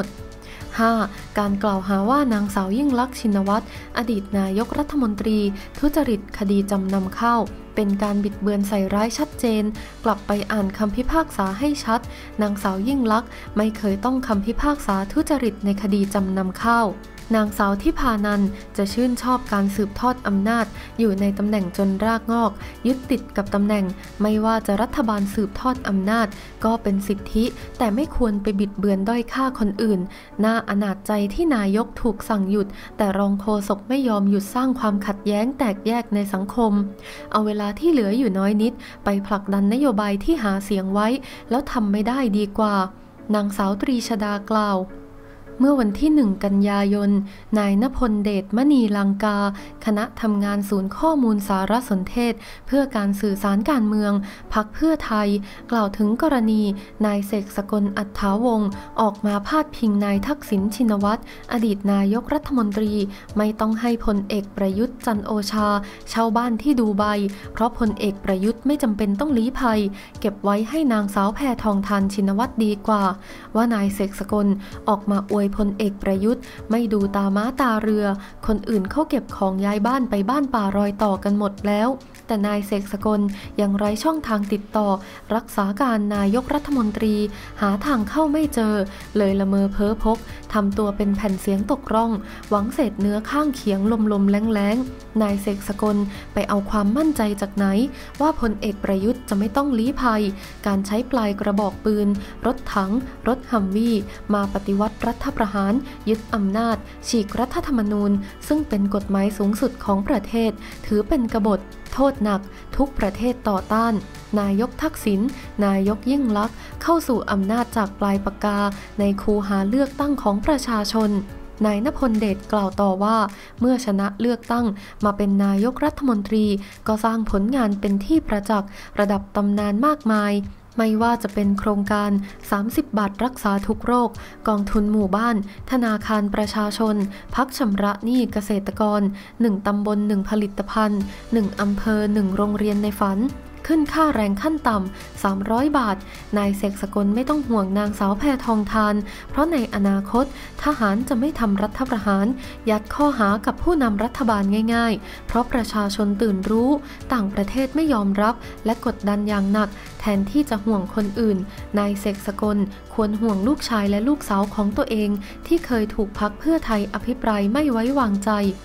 5. การกล่าวหาว่านางสาวยิ่งลักษณ์ชินวัตรอดีตนายกรัฐมนตรีทุจริตคดีจำนำข้าวเป็นการบิดเบือนใส่ร้ายชัดเจนกลับไปอ่านคำพิพากษาให้ชัดนางสาวยิ่งลักษณ์ไม่เคยต้องคำพิพากษาทุจริตในคดีจำนำข้าวนางสาวทิพานันท์จะชื่นชอบการสืบทอดอำนาจอยู่ในตำแหน่งจนรากงอกยึดติดกับตำแหน่งไม่ว่าจะรัฐบาลสืบทอดอำนาจก็เป็นสิทธิแต่ไม่ควรไปบิดเบือนด้อยค่าคนอื่นน่าอนาจใจที่นายกถูกสั่งหยุดแต่รองโฆษกไม่ยอมหยุดสร้างความขัดแย้งแตกแยกในสังคมเอาเวลาที่เหลืออยู่น้อยนิดไปผลักดันนโยบายที่หาเสียงไว้แล้วทำไม่ได้ดีกว่านางสาวตรีชฎากล่าวเมื่อวันที่ 1 กันยายน นายณพลเดชมณีลังกาคณะทำงานศูนย์ข้อมูลสารสนเทศเพื่อการสื่อสารการเมืองพรรคเพื่อไทยกล่าวถึงกรณีนายเสกสกลอัฏฐาวงศ์ออกมาพาดพิงนายทักษิณชินวัตรอดีตนายกรัฐมนตรีไม่ต้องให้พลเอกประยุทธ์จันทร์โอชาเช่าบ้านที่ดูไบเพราะพลเอกประยุทธ์ไม่จำเป็นต้องลี้ภัยเก็บไว้ให้นางสาวแพทองธารชินวัตรดีกว่าว่านายเสกสกลออกมาอวยพลเอกประยุทธ์ไม่ดูตาม้าตาเรือคนอื่นเขาเก็บของย้ายบ้านไปบ้านป่ารอยต่อกันหมดแล้วแต่นายเสกสกลยังไร้ช่องทางติดต่อรักษาการนายกรัฐมนตรีหาทางเข้าไม่เจอเลยละเมอเพ้อพกทำตัวเป็นแผ่นเสียงตกร่องหวังเศษเนื้อข้างเคียงลมๆแล้งๆนายเสกสกลไปเอาความมั่นใจจากไหนว่าพลเอกประยุทธ์จะไม่ต้องลี้ภัยการใช้ปลายกระบอกปืนรถถังรถฮัมวี่มาปฏิวัติรัฐประหารยึดอำนาจฉีกรัฐธรรมนูญซึ่งเป็นกฎหมายสูงสุดของประเทศถือเป็นกบฏโทษหนักทุกประเทศต่อต้านนายกทักษิณนายกยิ่งลักษณ์เข้าสู่อำนาจจากปลายปากกาในคูหาเลือกตั้งของประชาชนนายณพลเดชกล่าวต่อว่าเมื่อชนะเลือกตั้งมาเป็นนายกรัฐมนตรีก็สร้างผลงานเป็นที่ประจักษ์ระดับตำนานมากมายไม่ว่าจะเป็นโครงการ30 บาทรักษาทุกโรคกองทุนหมู่บ้านธนาคารประชาชนพักชำระหนี้เกษตรกร1ตำบล1ผลิตภัณฑ์1อำเภอ1โรงเรียนในฝันขึ้นค่าแรงขั้นต่ำ300 บาทนายเสกสกลไม่ต้องห่วงนางสาวแพทองธารเพราะในอนาคตทหารจะไม่ทำรัฐประหารยัดข้อหากับผู้นำรัฐบาลง่ายๆเพราะประชาชนตื่นรู้ต่างประเทศไม่ยอมรับและกดดันอย่างหนักแทนที่จะห่วงคนอื่นนายเสกสกลควรห่วงลูกชายและลูกสาวของตัวเองที่เคยถูกพรรคเพื่อไทยอภิปรายไม่ไว้วางใจ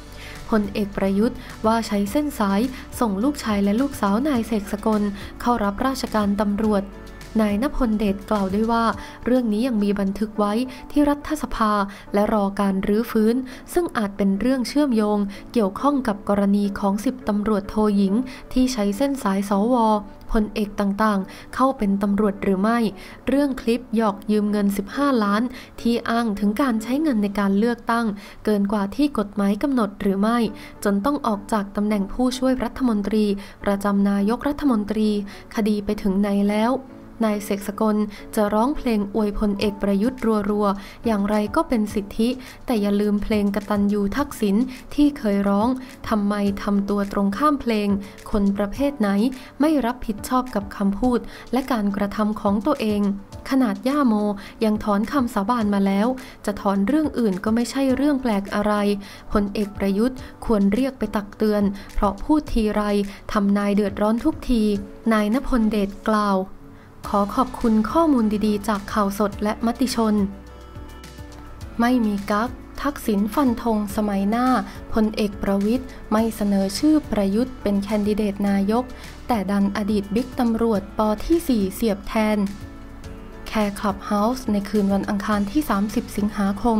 พลเอกประยุทธ์ว่าใช้เส้นสายส่งลูกชายและลูกสาวนายเสกสกลเข้ารับราชการตำรวจนายณพลเดชกล่าวด้วยว่าเรื่องนี้ยังมีบันทึกไว้ที่รัฐสภาและรอการรื้อฟื้นซึ่งอาจเป็นเรื่องเชื่อมโยงเกี่ยวข้องกับกรณีของ10ตำรวจโทหญิงที่ใช้เส้นสายสวพลเอกต่างๆเข้าเป็นตำรวจหรือไม่เรื่องคลิปหยอกยืมเงิน15 ล้านที่อ้างถึงการใช้เงินในการเลือกตั้งเกินกว่าที่กฎหมายกำหนดหรือไม่จนต้องออกจากตำแหน่งผู้ช่วยรัฐมนตรีประจำนายกรัฐมนตรีคดีไปถึงไหนแล้วนายเสกสกลจะร้องเพลงอวยพลเอกประยุทธ์รัวๆอย่างไรก็เป็นสิทธิแต่อย่าลืมเพลงกตัญญูทักษิณที่เคยร้องทำไมทำตัวตรงข้ามเพลงคนประเภทไหนไม่รับผิดชอบกับคำพูดและการกระทำของตัวเองขนาดย่าโมยังถอนคำสาบานมาแล้วจะถอนเรื่องอื่นก็ไม่ใช่เรื่องแปลกอะไรพลเอกประยุทธ์ควรเรียกไปตักเตือนเพราะพูดทีไรทำนายเดือดร้อนทุกทีนายณพลเดชกล่าวขอขอบคุณข้อมูลดีๆจากข่าวสดและมติชนไม่มีกั๊กทักษิณฟันธงสมัยหน้าพลเอกประวิตรไม่เสนอชื่อประยุทธ์เป็นแคนดิเดตนายกแต่ดันอดีตบิ๊กตำรวจป.ที่ 4เสียบแทนแคร์คลับเฮาส์ในคืนวันอังคารที่30สิงหาคม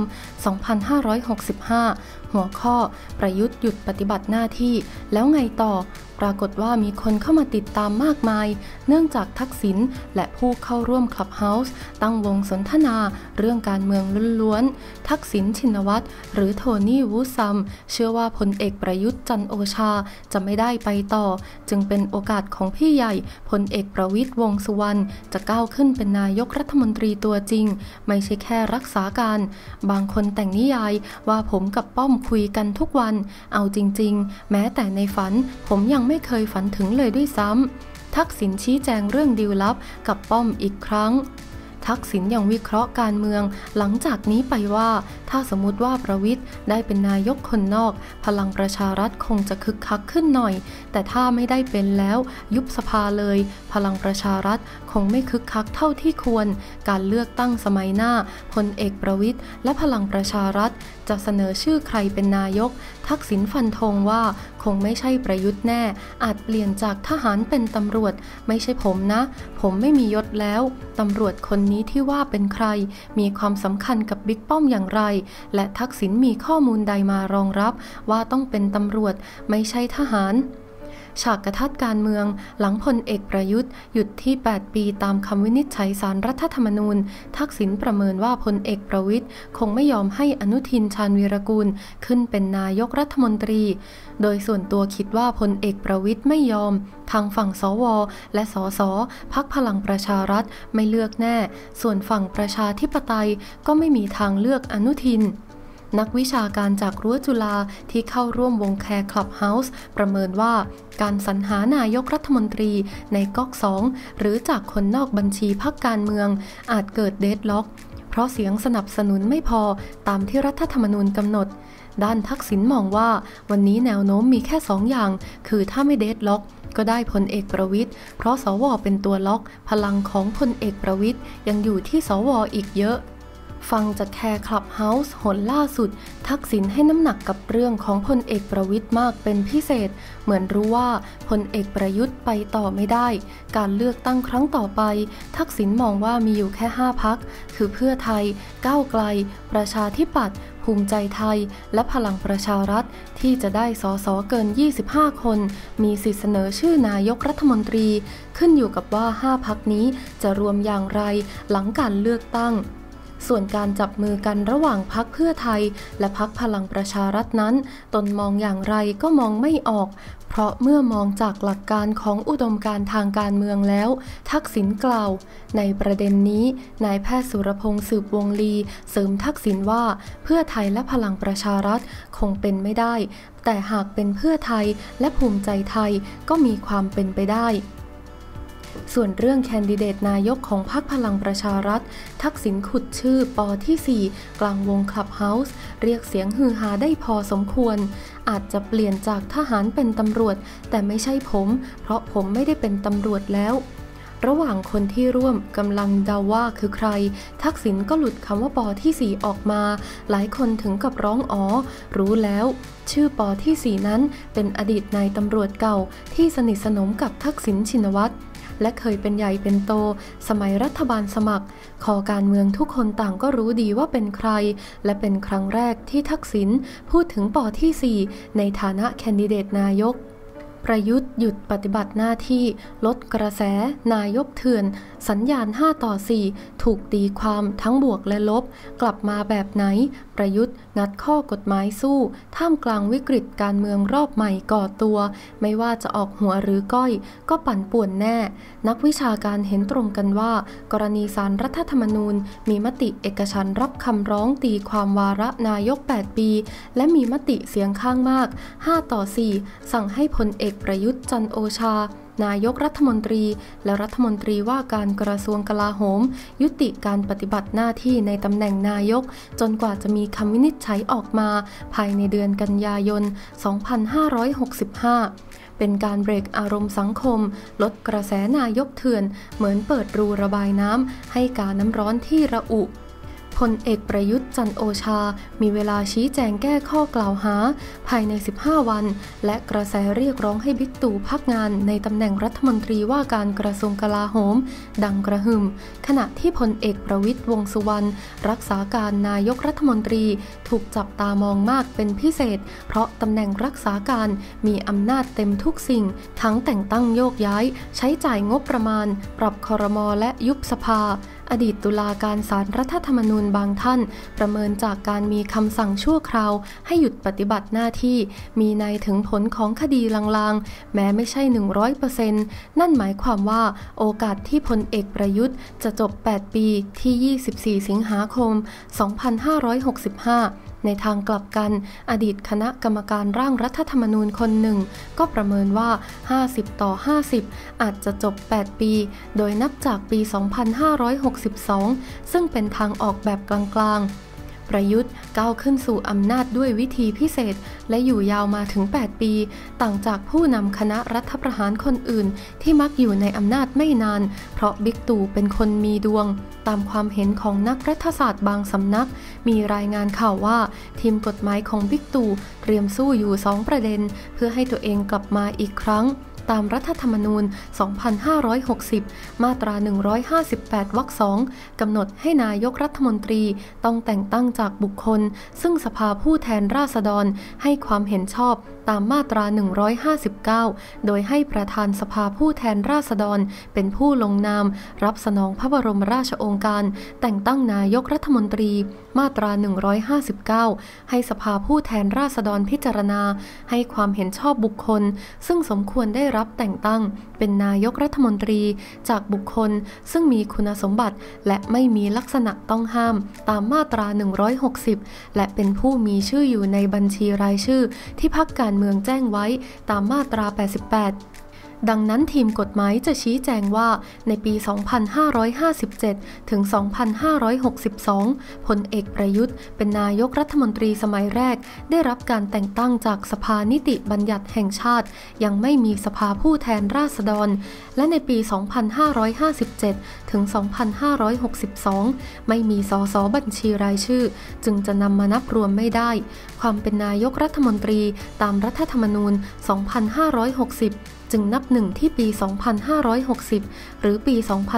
2565หัวข้อประยุทธ์หยุดปฏิบัติหน้าที่แล้วไงต่อปรากฏว่ามีคนเข้ามาติดตามมากมายเนื่องจากทักษิณและผู้เข้าร่วมคลับเฮาส์ตั้งวงสนทนาเรื่องการเมืองล้วนๆทักษิณชินวัตรหรือโทนี่วูดซัมเชื่อว่าพลเอกประยุทธ์จันทร์โอชาจะไม่ได้ไปต่อจึงเป็นโอกาสของพี่ใหญ่พลเอกประวิตรวงษ์สุวรรณจะก้าวขึ้นเป็นนายกรัฐมนตรีตัวจริงไม่ใช่แค่รักษาการบางคนแต่งนิยายว่าผมกับป้อมคุยกันทุกวันเอาจริงๆแม้แต่ในฝันผมยังไม่เคยฝันถึงเลยด้วยซ้ำทักษิณชี้แจงเรื่องดีลลับกับป้อมอีกครั้งทักษิณยังวิเคราะห์การเมืองหลังจากนี้ไปว่าถ้าสมมุติว่าประวิตรได้เป็นนายกคนนอกพลังประชารัฐคงจะคึกคักขึ้นหน่อยแต่ถ้าไม่ได้เป็นแล้วยุบสภาเลยพลังประชารัฐคงไม่คึกคักเท่าที่ควรการเลือกตั้งสมัยหน้าพลเอกประวิตรและพลังประชารัฐจะเสนอชื่อใครเป็นนายกทักษิณฟันธงว่าคงไม่ใช่ประยุทธ์แน่อาจเปลี่ยนจากทหารเป็นตำรวจไม่ใช่ผมนะผมไม่มียศแล้วตำรวจคนนี้ที่ว่าเป็นใครมีความสำคัญกับบิ๊กป้อมอย่างไรและทักษิณมีข้อมูลใดมารองรับว่าต้องเป็นตำรวจไม่ใช่ทหารฉากกระทัดการเมืองหลังพลเอกประยุทธ์หยุดที่8ปีตามคำวินิจฉัยศาลรัฐธรรมนูญทักษิณประเมินว่าพลเอกประวิตรคงไม่ยอมให้อนุทินชาญวีรกูลขึ้นเป็นนายกรัฐมนตรีโดยส่วนตัวคิดว่าพลเอกประวิตรไม่ยอมทางฝั่งสวและสสพรรคพลังประชารัฐไม่เลือกแน่ส่วนฝั่งประชาธิปไตยก็ไม่มีทางเลือกอนุทินนักวิชาการจากรั้วจุฬาที่เข้าร่วมวงแคร์คลับเฮาส์ประเมินว่าการสรรหานายกรัฐมนตรีในก๊อก2หรือจากคนนอกบัญชีพรรคการเมืองอาจเกิดเดดล็อกเพราะเสียงสนับสนุนไม่พอตามที่รัฐธรรมนูญกำหนดด้านทักษิณมองว่าวันนี้แนวโน้มมีแค่2อย่างคือถ้าไม่เดดล็อกก็ได้พลเอกประวิตรเพราะสวเป็นตัวล็อกพลังของพลเอกประวิตรยังอยู่ที่สวอีกเยอะฟังจากแคร์คลับเฮาส์หนล่าสุดทักษิณให้น้ำหนักกับเรื่องของพลเอกประวิตรมากเป็นพิเศษเหมือนรู้ว่าพลเอกประยุทธ์ไปต่อไม่ได้การเลือกตั้งครั้งต่อไปทักษิณมองว่ามีอยู่แค่5 พรรคคือเพื่อไทยก้าวไกลประชาธิปัตย์ภูมิใจไทยและพลังประชารัฐที่จะได้สสเกิน25คนมีสิทธิเสนอชื่อนายกรัฐมนตรีขึ้นอยู่กับว่า5 พรรคนี้จะรวมอย่างไรหลังการเลือกตั้งส่วนการจับมือกันระหว่างพรรคเพื่อไทยและพรรคพลังประชารัฐนั้นตนมองอย่างไรก็มองไม่ออกเพราะเมื่อมองจากหลักการของอุดมการณ์ทางการเมืองแล้วทักษิณกล่าวในประเด็นนี้นายแพทย์สุรพงษ์สืบวงศ์ลีเสริมทักษิณว่าเพื่อไทยและพลังประชารัฐคงเป็นไม่ได้แต่หากเป็นเพื่อไทยและภูมิใจไทยก็มีความเป็นไปได้ส่วนเรื่องแคนดิเดตนายกของพรรคพลังประชารัฐทักษิณขุดชื่อป.ที่ 4กลางวงคลับเฮาส์เรียกเสียงฮือฮาได้พอสมควรอาจจะเปลี่ยนจากทหารเป็นตำรวจแต่ไม่ใช่ผมเพราะผมไม่ได้เป็นตำรวจแล้วระหว่างคนที่ร่วมกำลังเดาว่าคือใครทักษิณก็หลุดคำว่าป.ที่4ออกมาหลายคนถึงกับร้องอ๋อรู้แล้วชื่อป.ที่4นั้นเป็นอดีตนายตำรวจเก่าที่สนิทสนมกับทักษิณชินวัตรและเคยเป็นใหญ่เป็นโตสมัยรัฐบาลสมัครคอการเมืองทุกคนต่างก็รู้ดีว่าเป็นใครและเป็นครั้งแรกที่ทักษิณพูดถึงป.ที่4ในฐานะแคนดิเดตนายกประยุทธ์หยุดปฏิบัติหน้าที่ลดกระแสนายกเถื่อนสัญญาณ5-4ถูกตีความทั้งบวกและลบกลับมาแบบไหนประยุทธ์งัดข้อกฎหมายสู้ท่ามกลางวิกฤตการเมืองรอบใหม่ก่อตัวไม่ว่าจะออกหัวหรือก้อยก็ปั่นป่วนแน่นักวิชาการเห็นตรงกันว่ากรณีศาลรัฐธรรมนูญมีมติเอกฉันท์รับคำร้องตีความวาระนายก8ปีและมีมติเสียงข้างมาก5-4สั่งให้พลเอกประยุทธ์จันทร์โอชานายกรัฐมนตรีและรัฐมนตรีว่าการกระทรวงกลาโหมยุติการปฏิบัติหน้าที่ในตำแหน่งนายกจนกว่าจะมีคำวินิจฉัยออกมาภายในเดือนกันยายน 2565 เป็นการเบรกอารมณ์สังคมลดกระแสนายกเถื่อนเหมือนเปิดรูระบายน้ำให้กาน้ำร้อนที่ระอุพลเอกประยุทธ์จันทร์โอชามีเวลาชี้แจงแก้ข้อกล่าวหาภายใน15วันและกระแสเรียกร้องให้บิ๊กตู่พักงานในตำแหน่งรัฐมนตรีว่าการกระทรวงกลาโหมดังกระหึ่มขณะที่พลเอกประวิตรวงษ์สุวรรณรักษาการนายกรัฐมนตรีถูกจับตามองมากเป็นพิเศษเพราะตำแหน่งรักษาการมีอำนาจเต็มทุกสิ่งทั้งแต่งตั้งโยกย้ายใช้จ่ายงบประมาณปรับครม.และยุบสภาอดีตตุลาการศาลรัฐธรรมนูญบางท่านประเมินจากการมีคำสั่งชั่วคราวให้หยุดปฏิบัติหน้าที่มีนัยถึงผลของคดีลางๆแม้ไม่ใช่ 100% นั่นหมายความว่าโอกาสที่พลเอกประยุทธ์จะจบ8ปีที่24สิงหาคม2565ในทางกลับกันอดีตคณะกรรมการร่างรัฐธรรมนูญคนหนึ่งก็ประเมินว่า50-50อาจจะจบ8ปีโดยนับจากปี2562ซึ่งเป็นทางออกแบบกลางๆประยุทธ์ก้าวขึ้นสู่อำนาจด้วยวิธีพิเศษและอยู่ยาวมาถึง8ปีต่างจากผู้นำคณะรัฐประหารคนอื่นที่มักอยู่ในอำนาจไม่นานเพราะบิ๊กตู่เป็นคนมีดวงตามความเห็นของนักรัฐศาสตร์บางสำนักมีรายงานข่าวว่าทีมกฎหมายของบิ๊กตู่เตรียมสู้อยู่2ประเด็นเพื่อให้ตัวเองกลับมาอีกครั้งตามรัฐธรรมนูญ 2560 มาตรา 158 วรรค 2 กำหนดให้นายกรัฐมนตรีต้องแต่งตั้งจากบุคคลซึ่งสภาผู้แทนราษฎรให้ความเห็นชอบตามมาตรา 159 โดยให้ประธานสภาผู้แทนราษฎรเป็นผู้ลงนามรับสนองพระบรมราชโองการแต่งตั้งนายกรัฐมนตรีมาตรา 159 ให้สภาผู้แทนราษฎรพิจารณาให้ความเห็นชอบบุคคลซึ่งสมควรได้รับแต่งตั้งเป็นนายกรัฐมนตรีจากบุคคลซึ่งมีคุณสมบัติและไม่มีลักษณะต้องห้ามตามมาตรา 160 และเป็นผู้มีชื่ออยู่ในบัญชีรายชื่อที่พรรคการเมืองแจ้งไว้ตามมาตรา 88 ดังนั้นทีมกฎหมายจะชี้แจงว่าในปี 2557 ถึง 2562 พลเอกประยุทธ์เป็นนายกรัฐมนตรีสมัยแรกได้รับการแต่งตั้งจากสภานิติบัญญัติแห่งชาติยังไม่มีสภาผู้แทนราษฎรและในปี 2557 ถึง 2562 ไม่มีสสบัญชีรายชื่อจึงจะนำมานับรวมไม่ได้ความเป็นนายกรัฐมนตรีตามรัฐธรรมนูญ 2560 จึงนับหนึ่งที่ปี 2560 หรือปี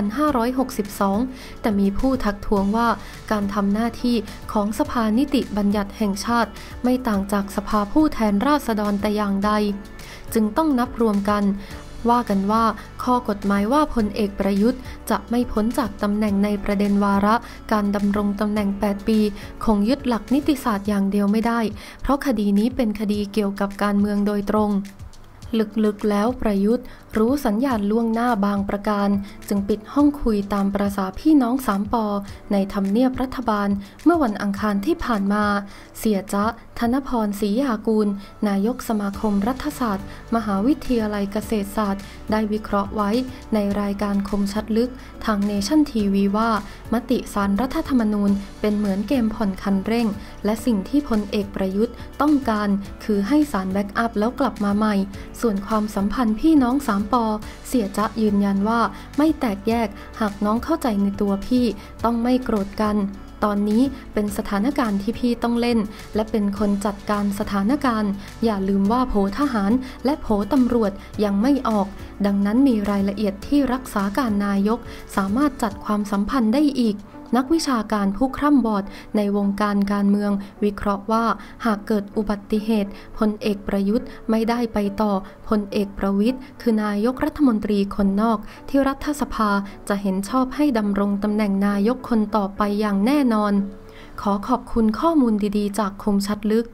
2562 แต่มีผู้ทักท้วงว่าการทำหน้าที่ของสภานิติบัญญัติแห่งชาติไม่ต่างจากสภาผู้แทนราษฎรแต่อย่างใดจึงต้องนับรวมกันว่ากันว่าข้อกฎหมายว่าพลเอกประยุทธ์จะไม่พ้นจากตำแหน่งในประเด็นวาระการดำรงตำแหน่ง8ปีคงยึดหลักนิติศาสตร์อย่างเดียวไม่ได้เพราะคดีนี้เป็นคดีเกี่ยวกับการเมืองโดยตรงลึกๆแล้วประยุทธ์รู้สัญญาณล่วงหน้าบางประการจึงปิดห้องคุยตามประสาพี่น้อง3 ป.ในทำเนียบรัฐบาลเมื่อวันอังคารที่ผ่านมาเสียจ๊ะธนพรศรียากูลนายกสมาคมรัฐศาสตร์มหาวิทยาลัยเกษตรศาสตร์ได้วิเคราะห์ไว้ในรายการคมชัดลึกทางเนชั่นทีวีว่ามติศาลรัฐธรรมนูญเป็นเหมือนเกมผ่อนคันเร่งและสิ่งที่พลเอกประยุทธ์ต้องการคือให้ศาลแบ็กอัพแล้วกลับมาใหม่ส่วนความสัมพันธ์พี่น้อง3 ปเสียจ๊ะยืนยันว่าไม่แตกแยกหากน้องเข้าใจในตัวพี่ต้องไม่โกรธกันตอนนี้เป็นสถานการณ์ที่พี่ต้องเล่นและเป็นคนจัดการสถานการณ์อย่าลืมว่าโผทหารและโผตำรวจยังไม่ออกดังนั้นมีรายละเอียดที่รักษาการนายกสามารถจัดความสัมพันธ์ได้อีกนักวิชาการผู้คร่ำวอดในวงการการเมืองวิเคราะห์ว่าหากเกิดอุบัติเหตุพลเอกประยุทธ์ไม่ได้ไปต่อพลเอกประวิตรคือนายกรัฐมนตรีคนนอกที่รัฐสภาจะเห็นชอบให้ดำรงตำแหน่งนายกคนต่อไปอย่างแน่นอนขอขอบคุณข้อมูลดีๆจากคมชัดลึก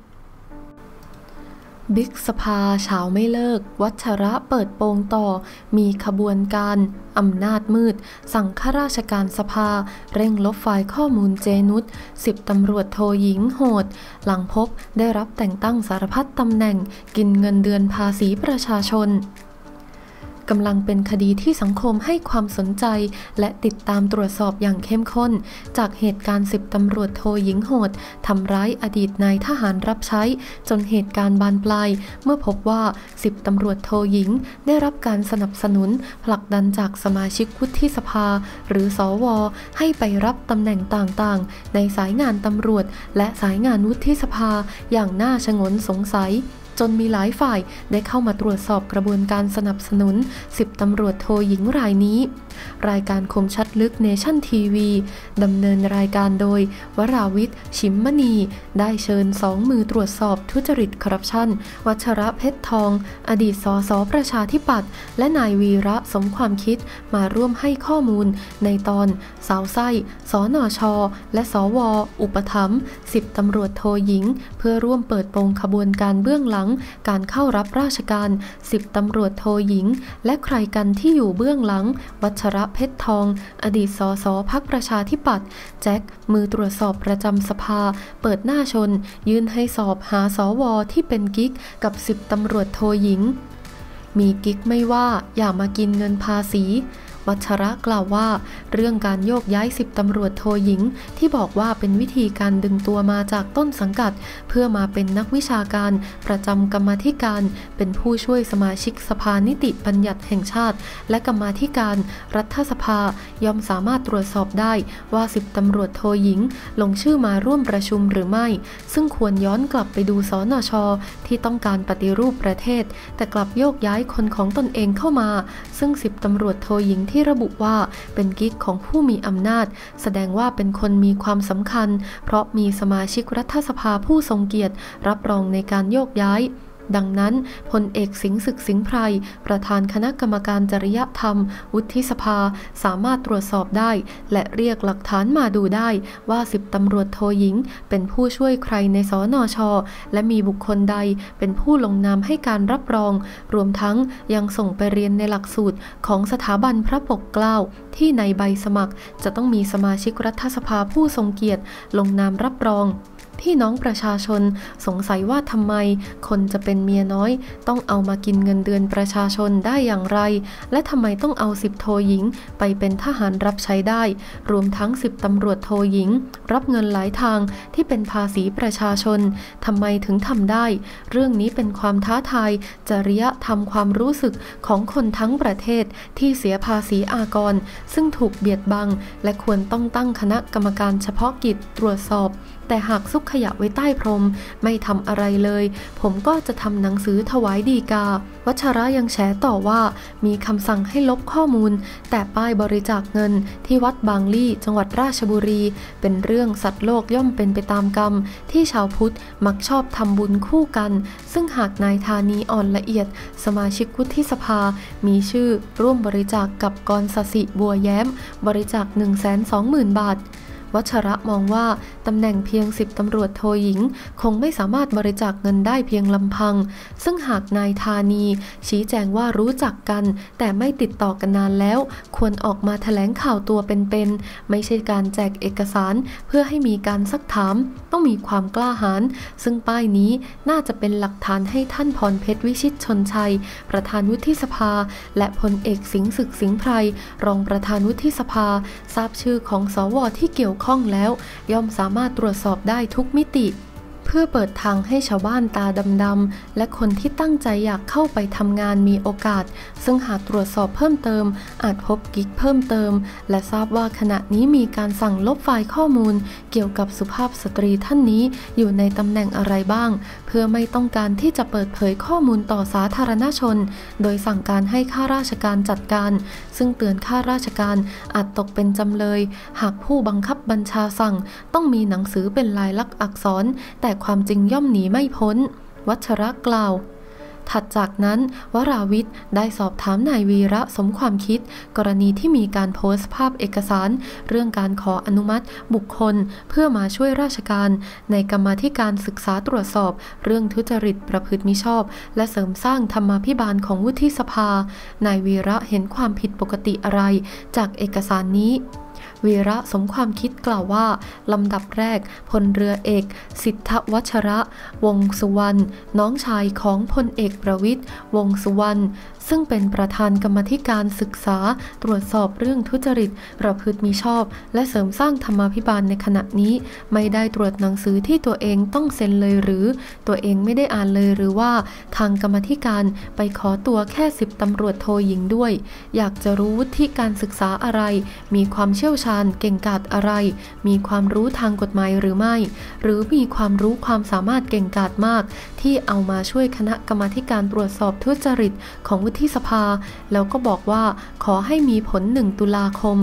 บิ๊กสภาเฉาไม่เลิกวัชระเปิดโปงต่อมีขบวนการอำนาจมืดสั่งข้าราชการสภาเร่งลบไฟล์ข้อมูลเจนุช10ตำรวจโทหญิงโหดหลังพบได้รับแต่งตั้งสารพัดตำแหน่งกินเงินเดือนภาษีประชาชนกำลังเป็นคดีที่สังคมให้ความสนใจและติดตามตรวจสอบอย่างเข้มข้นจากเหตุการณ์10ตำรวจโทหญิงโหดทำร้ายอดีตนายทหารรับใช้จนเหตุการณ์บานปลายเมื่อพบว่า10ตำรวจโทหญิงได้รับการสนับสนุนผลักดันจากสมาชิกวุฒิสภาหรือสวให้ไปรับตำแหน่งต่างๆในสายงานตำรวจและสายงานวุฒิสภาอย่างน่าชงนสงสัยจนมีหลายฝ่ายได้เข้ามาตรวจสอบกระบวนการสนับสนุน10ตำรวจโทหญิงรายนี้รายการคมชัดลึกเนชั่นทีวีดำเนินรายการโดยวราวิทย์ชิมมณีได้เชิญ2มือตรวจสอบทุจริตคอร์รัปชันวัชระเพชรทองอดีตสสประชาธิปัตย์และนายวีระสมความคิดมาร่วมให้ข้อมูลในตอนสาวไส้สนช.และสว.อุปถัมภ์10ตำรวจโทหญิงเพื่อร่วมเปิดโปงขบวนการเบื้องหลังการเข้ารับราชการ10ตำรวจโทหญิงและใครกันที่อยู่เบื้องหลังวัชระเพชรทองอดีตสสพรรคประชาธิปัตย์แจ็คมือตรวจสอบประจำสภาเปิดหน้าชนยื่นให้สอบหาสวที่เป็นกิ๊กกับ10ตำรวจโทหญิงมีกิ๊กไม่ว่าอย่ามากินเงินภาษีวัชระกล่าวว่าเรื่องการโยกย้าย10ตำรวจโทหญิงที่บอกว่าเป็นวิธีการดึงตัวมาจากต้นสังกัดเพื่อมาเป็นนักวิชาการประจำกรรมาธิการเป็นผู้ช่วยสมาชิกสภานิติบัญญัติแห่งชาติและกรรมาธิการรัฐสภาย่อมสามารถตรวจสอบได้ว่า10ตำรวจโทหญิงลงชื่อมาร่วมประชุมหรือไม่ซึ่งควรย้อนกลับไปดูสนช.ที่ต้องการปฏิรูปประเทศแต่กลับโยกย้ายคนของตนเองเข้ามาซึ่ง10ตำรวจโทหญิงที่ระบุว่าเป็นกิ๊กของผู้มีอำนาจแสดงว่าเป็นคนมีความสำคัญเพราะมีสมาชิกรัฐสภาผู้ทรงเกียรติรับรองในการโยกย้ายดังนั้นพลเอกสิงห์ศึกสิงห์ไพรประธานคณะกรรมการจริยธรรมวุฒิสภาสามารถตรวจสอบได้และเรียกหลักฐานมาดูได้ว่า10ตำรวจโทหญิงเป็นผู้ช่วยใครในสนช.และมีบุคคลใดเป็นผู้ลงนามให้การรับรองรวมทั้งยังส่งไปเรียนในหลักสูตรของสถาบันพระปกเกล้าที่ในใบสมัครจะต้องมีสมาชิกรัฐสภาผู้ทรงเกียรติลงนามรับรองพี่น้องประชาชนสงสัยว่าทำไมคนจะเป็นเมียน้อยต้องเอามากินเงินเดือนประชาชนได้อย่างไรและทำไมต้องเอา10โทหญิงไปเป็นทหารรับใช้ได้รวมทั้ง10ตำรวจโทหญิงรับเงินหลายทางที่เป็นภาษีประชาชนทำไมถึงทำได้เรื่องนี้เป็นความท้าทายจริยธรรมความรู้สึกของคนทั้งประเทศที่เสียภาษีอากรซึ่งถูกเบียดบังและควรต้องตั้งคณะกรรมการเฉพาะกิจตรวจสอบแต่หากซุกขยะไว้ใต้พรมไม่ทำอะไรเลยผมก็จะทำหนังสือถวายฎีกาวัชระยังแฉต่อว่ามีคำสั่งให้ลบข้อมูลแต่ป้ายบริจาคเงินที่วัดบางลี่จังหวัดราชบุรีเป็นเรื่องสัตว์โลกย่อมเป็นไปตามกรรมที่ชาวพุทธมักชอบทำบุญคู่กันซึ่งหากนายธานีอ่อนละเอียดสมาชิกวุฒิสภามีชื่อร่วมบริจาคกับกรศศิบัวแย้มบริจาค 120,000 บาทวัชระมองว่าตำแหน่งเพียง10ตำรวจโทหญิงคงไม่สามารถบริจาคเงินได้เพียงลำพังซึ่งหากนายธานีชี้แจงว่ารู้จักกันแต่ไม่ติดต่อกันนานแล้วควรออกมาแถลงข่าวตัวเป็นๆไม่ใช่การแจกเอกสารเพื่อให้มีการซักถามต้องมีความกล้าหาญซึ่งป้ายนี้น่าจะเป็นหลักฐานให้ท่านพรเพชรวิชิตชนชัยประธานวุฒิสภาและพลเอกสิงห์ศึกสิงห์ไพรรองประธานวุฒิสภาทราบชื่อของสวที่เกี่ยวข้องแล้วย่อมสามารถตรวจสอบได้ทุกมิติเพื่อเปิดทางให้ชาวบ้านตาดำๆและคนที่ตั้งใจอยากเข้าไปทำงานมีโอกาสซึ่งหากตรวจสอบเพิ่มเติมอาจพบกิ๊กเพิ่มเติมและทราบว่าขณะนี้มีการสั่งลบไฟล์ข้อมูลเกี่ยวกับสุภาพสตรีท่านนี้อยู่ในตำแหน่งอะไรบ้างเพื่อไม่ต้องการที่จะเปิดเผยข้อมูลต่อสาธารณชนโดยสั่งการให้ข้าราชการจัดการซึ่งเตือนข้าราชการอาจตกเป็นจำเลยหากผู้บังคับบัญชาสั่งต้องมีหนังสือเป็นลายลักษณ์อักษรแต่ความจริงย่อมหนีไม่พ้นวัชระกล่าวถัดจากนั้นวราวิทย์ได้สอบถามนายวีระสมความคิดกรณีที่มีการโพสต์ภาพเอกสารเรื่องการขออนุมัติบุคคลเพื่อมาช่วยราชการในกรรมาธิการศึกษาตรวจสอบเรื่องทุจริตประพฤติมิชอบและเสริมสร้างธรรมาภิบาลของวุฒิสภานายวีระเห็นความผิดปกติอะไรจากเอกสารนี้วีระสมความคิดกล่าวว่าลำดับแรกพลเรือเอกสิทธวัชระวงสุวรรณน้องชายของพลเอกประวิตรวงสุวรรณซึ่งเป็นประธานกรรมาธิการศึกษาตรวจสอบเรื่องทุจริตประพฤติมิชอบและเสริมสร้างธรรมาภิบาลในขณะนี้ไม่ได้ตรวจหนังสือที่ตัวเองต้องเซ็นเลยหรือตัวเองไม่ได้อ่านเลยหรือว่าทางกรรมาธิการไปขอตัวแค่10ตำรวจโทหญิงด้วยอยากจะรู้วุฒิการศึกษาอะไรมีความเชี่ยวชาญเก่งกาจอะไรมีความรู้ทางกฎหมายหรือไม่หรือมีความรู้ความสามารถเก่งกาจมากที่เอามาช่วยคณะกรรมาธิการตรวจสอบทุจริตของวุฒิสภาแล้วก็บอกว่าขอให้มีผล1ตุลาคม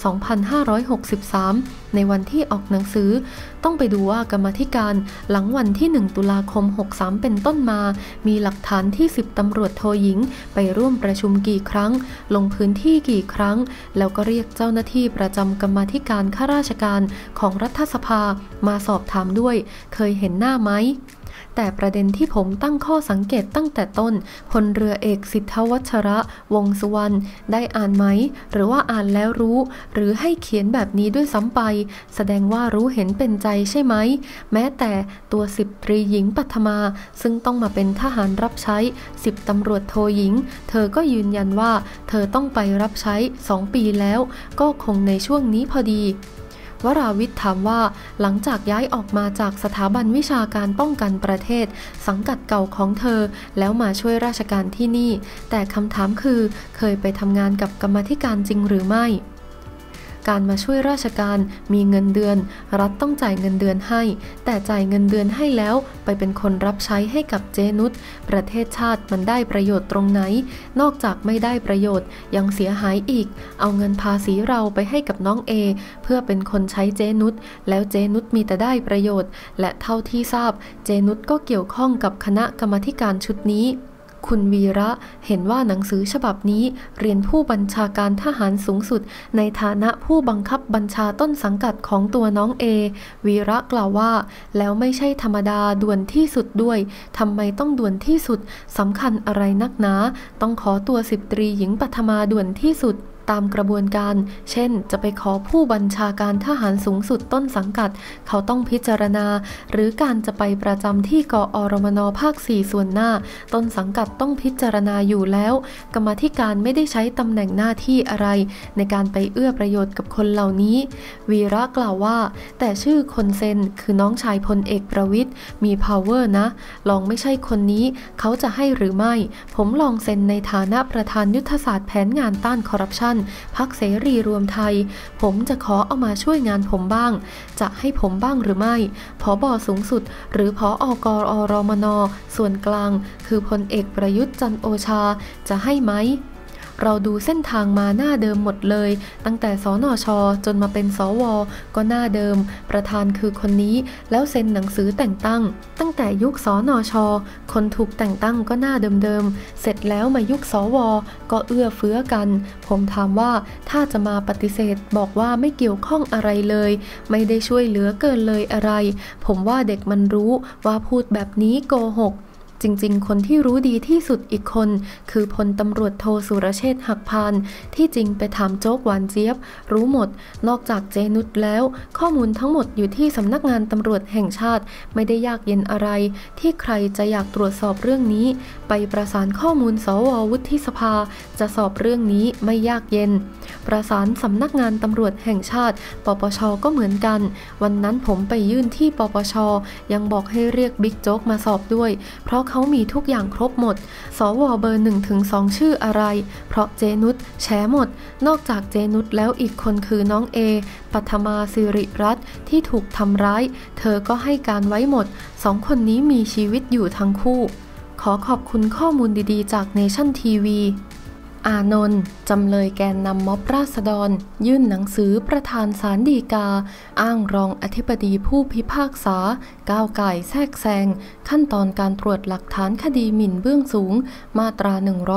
2563ในวันที่ออกหนังสือต้องไปดูว่ากรรมาธิการหลังวันที่1ตุลาคม63เป็นต้นมามีหลักฐานที่10ตำรวจโทหญิงไปร่วมประชุมกี่ครั้งลงพื้นที่กี่ครั้งแล้วก็เรียกเจ้าหน้าที่ประจำกรรมาธิการข้าราชการของรัฐสภามาสอบถามด้วยเคยเห็นหน้าไหมแต่ประเด็นที่ผมตั้งข้อสังเกตตั้งแต่ต้นพลเรือเอกสิทธวัชระวงสุวรรณได้อ่านไหมหรือว่าอ่านแล้วรู้หรือให้เขียนแบบนี้ด้วยซ้ำไปแสดงว่ารู้เห็นเป็นใจใช่ไหมแม้แต่ตัว10ตรีหญิงปัทมาซึ่งต้องมาเป็นทหารรับใช้10ตำรวจโทหญิงเธอก็ยืนยันว่าเธอต้องไปรับใช้2 ปีแล้วก็คงในช่วงนี้พอดีวราวิทย์ถามว่าหลังจากย้ายออกมาจากสถาบันวิชาการป้องกันประเทศสังกัดเก่าของเธอแล้วมาช่วยราชการที่นี่แต่คำถามคือเคยไปทำงานกับกรรมาธิการจริงหรือไม่การมาช่วยราชการมีเงินเดือนรัฐต้องจ่ายเงินเดือนให้แต่จ่ายเงินเดือนให้แล้วไปเป็นคนรับใช้ให้กับเจนุชประเทศชาติมันได้ประโยชน์ตรงไหนนอกจากไม่ได้ประโยชน์ยังเสียหายอีกเอาเงินภาษีเราไปให้กับน้องเอเพื่อเป็นคนใช้เจนุชแล้วเจนุชมีแต่ได้ประโยชน์และเท่าที่ทราบเจนุชก็เกี่ยวข้องกับคณะกรรมาธิการชุดนี้คุณวีระเห็นว่าหนังสือฉบับนี้เรียนผู้บัญชาการทหารสูงสุดในฐานะผู้บังคับบัญชาต้นสังกัดของตัวน้องเอวีระกล่าวว่าแล้วไม่ใช่ธรรมดาด่วนที่สุดด้วยทำไมต้องด่วนที่สุดสำคัญอะไรนักหนาต้องขอตัว10ตรีหญิงปัทมาด่วนที่สุดตามกระบวนการเช่นจะไปขอผู้บัญชาการทหารสูงสุดต้นสังกัดเขาต้องพิจารณาหรือการจะไปประจำที่กอรมนภาค4ส่วนหน้าต้นสังกัดต้องพิจารณาอยู่แล้วกรรมาธิการไม่ได้ใช้ตำแหน่งหน้าที่อะไรในการไปเอื้อประโยชน์กับคนเหล่านี้วีระกล่าวว่าแต่ชื่อคนเซ็นคือน้องชายพลเอกประวิตรมี power นะลองไม่ใช่คนนี้เขาจะให้หรือไม่ผมลองเซ็นในฐานะประธานยุทธศาสตร์แผนงานต้านคอร์รัปชันพรรคเสรีรวมไทยผมจะขอเอามาช่วยงานผมบ้างจะให้ผมบ้างหรือไม่ผบ.สูงสุดหรือผอ.กอรมน.ส่วนกลางคือพลเอกประยุทธ์จันทร์โอชาจะให้ไหมเราดูเส้นทางมาหน้าเดิมหมดเลยตั้งแต่สนช.จนมาเป็นสว.ก็หน้าเดิมประธานคือคนนี้แล้วเซ็นหนังสือแต่งตั้งตั้งแต่ยุคสนช.คนถูกแต่งตั้งก็หน้าเดิมๆเสร็จแล้วมายุคสว.ก็เอื้อเฟื้อกันผมถามว่าถ้าจะมาปฏิเสธบอกว่าไม่เกี่ยวข้องอะไรเลยไม่ได้ช่วยเหลือเกินเลยอะไรผมว่าเด็กมันรู้ว่าพูดแบบนี้โกหกจริงๆคนที่รู้ดีที่สุดอีกคนคือพลตำรวจโทสุรเชษฐ์หักพานที่จริงไปถามโจ๊กหวานเจี๊ยบรู้หมดนอกจากเจนุชแล้วข้อมูลทั้งหมดอยู่ที่สำนักงานตำรวจแห่งชาติไม่ได้ยากเย็นอะไรที่ใครจะอยากตรวจสอบเรื่องนี้ไปประสานข้อมูลสว.วุฒิสภาจะสอบเรื่องนี้ไม่ยากเย็นประสานสำนักงานตำรวจแห่งชาติปปช.ก็เหมือนกันวันนั้นผมไปยื่นที่ปปช.ยังบอกให้เรียกบิ๊กโจ๊กมาสอบด้วยเพราะเขามีทุกอย่างครบหมดสว.เบอร์ 1-2 ชื่ออะไรเพราะเจนุชแฉหมดนอกจากเจนุชแล้วอีกคนคือน้องเอปัทมาสิริรัตน์ที่ถูกทำร้ายเธอก็ให้การไว้หมด2 คนนี้มีชีวิตอยู่ทั้งคู่ขอขอบคุณข้อมูลดีๆจากเนชั่นทีวีอานนท์จำเลยแกนนำม็อบราษฎรยื่นหนังสือประธานศาลฎีกาอ้างรองอธิบดีผู้พิพากษาก้าวก่ายแทรกแซงขั้นตอนการตรวจหลักฐานคดีหมิ่นเบื้องสูงมาตรา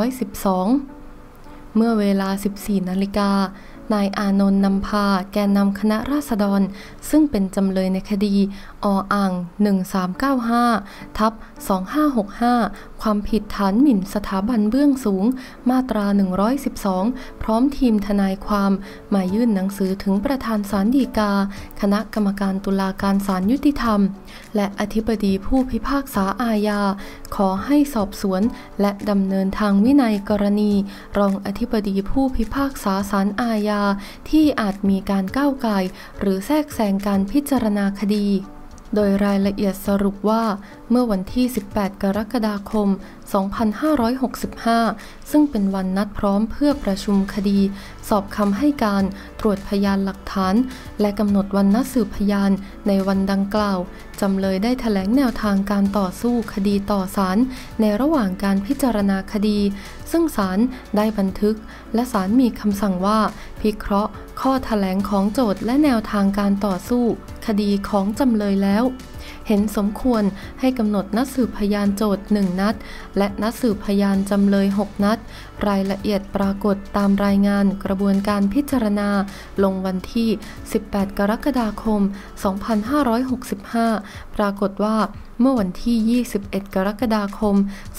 112เมื่อเวลา 14 นาฬิกานายอานนท์นำพาแกนนำคณะราษฎรซึ่งเป็นจำเลยในคดี1395/2565ความผิดฐานหมิ่นสถาบันเบื้องสูงมาตรา112พร้อมทีมทนายความมายื่นหนังสือถึงประธานศาลฎีกาคณะกรรมการตุลาการศาลยุติธรรมและอธิบดีผู้พิพากษาอาญาขอให้สอบสวนและดำเนินทางวินัยกรณีรองอธิบดีผู้พิพากษาศาลอาญาที่อาจมีการก้าวก่ายหรือแทรกแซงการพิจารณาคดีโดยรายละเอียดสรุปว่าเมื่อวันที่ 18 กรกฎาคม 2565 ซึ่งเป็นวันนัดพร้อมเพื่อประชุมคดีสอบคำให้การตรวจพยานหลักฐานและกำหนดวันนัดสืบพยานในวันดังกล่าวจำเลยได้แถลงแนวทางการต่อสู้คดีต่อศาลในระหว่างการพิจารณาคดีซึ่งศาลได้บันทึกและศาลมีคำสั่งว่าพิเคราะห์ข้อแถลงของโจทก์และแนวทางการต่อสู้คดีของจำเลยแล้วเห็นสมควรให้กำหนดนัดสืบพยานโจทก์1 นัดและนัดสืบพยานจำเลย6 นัดรายละเอียดปรากฏตามรายงานกระบวนการพิจารณาลงวันที่ 18 กรกฎาคม 2565 ปรากฏว่าเมื่อวันที่ 21 กรกฎาคม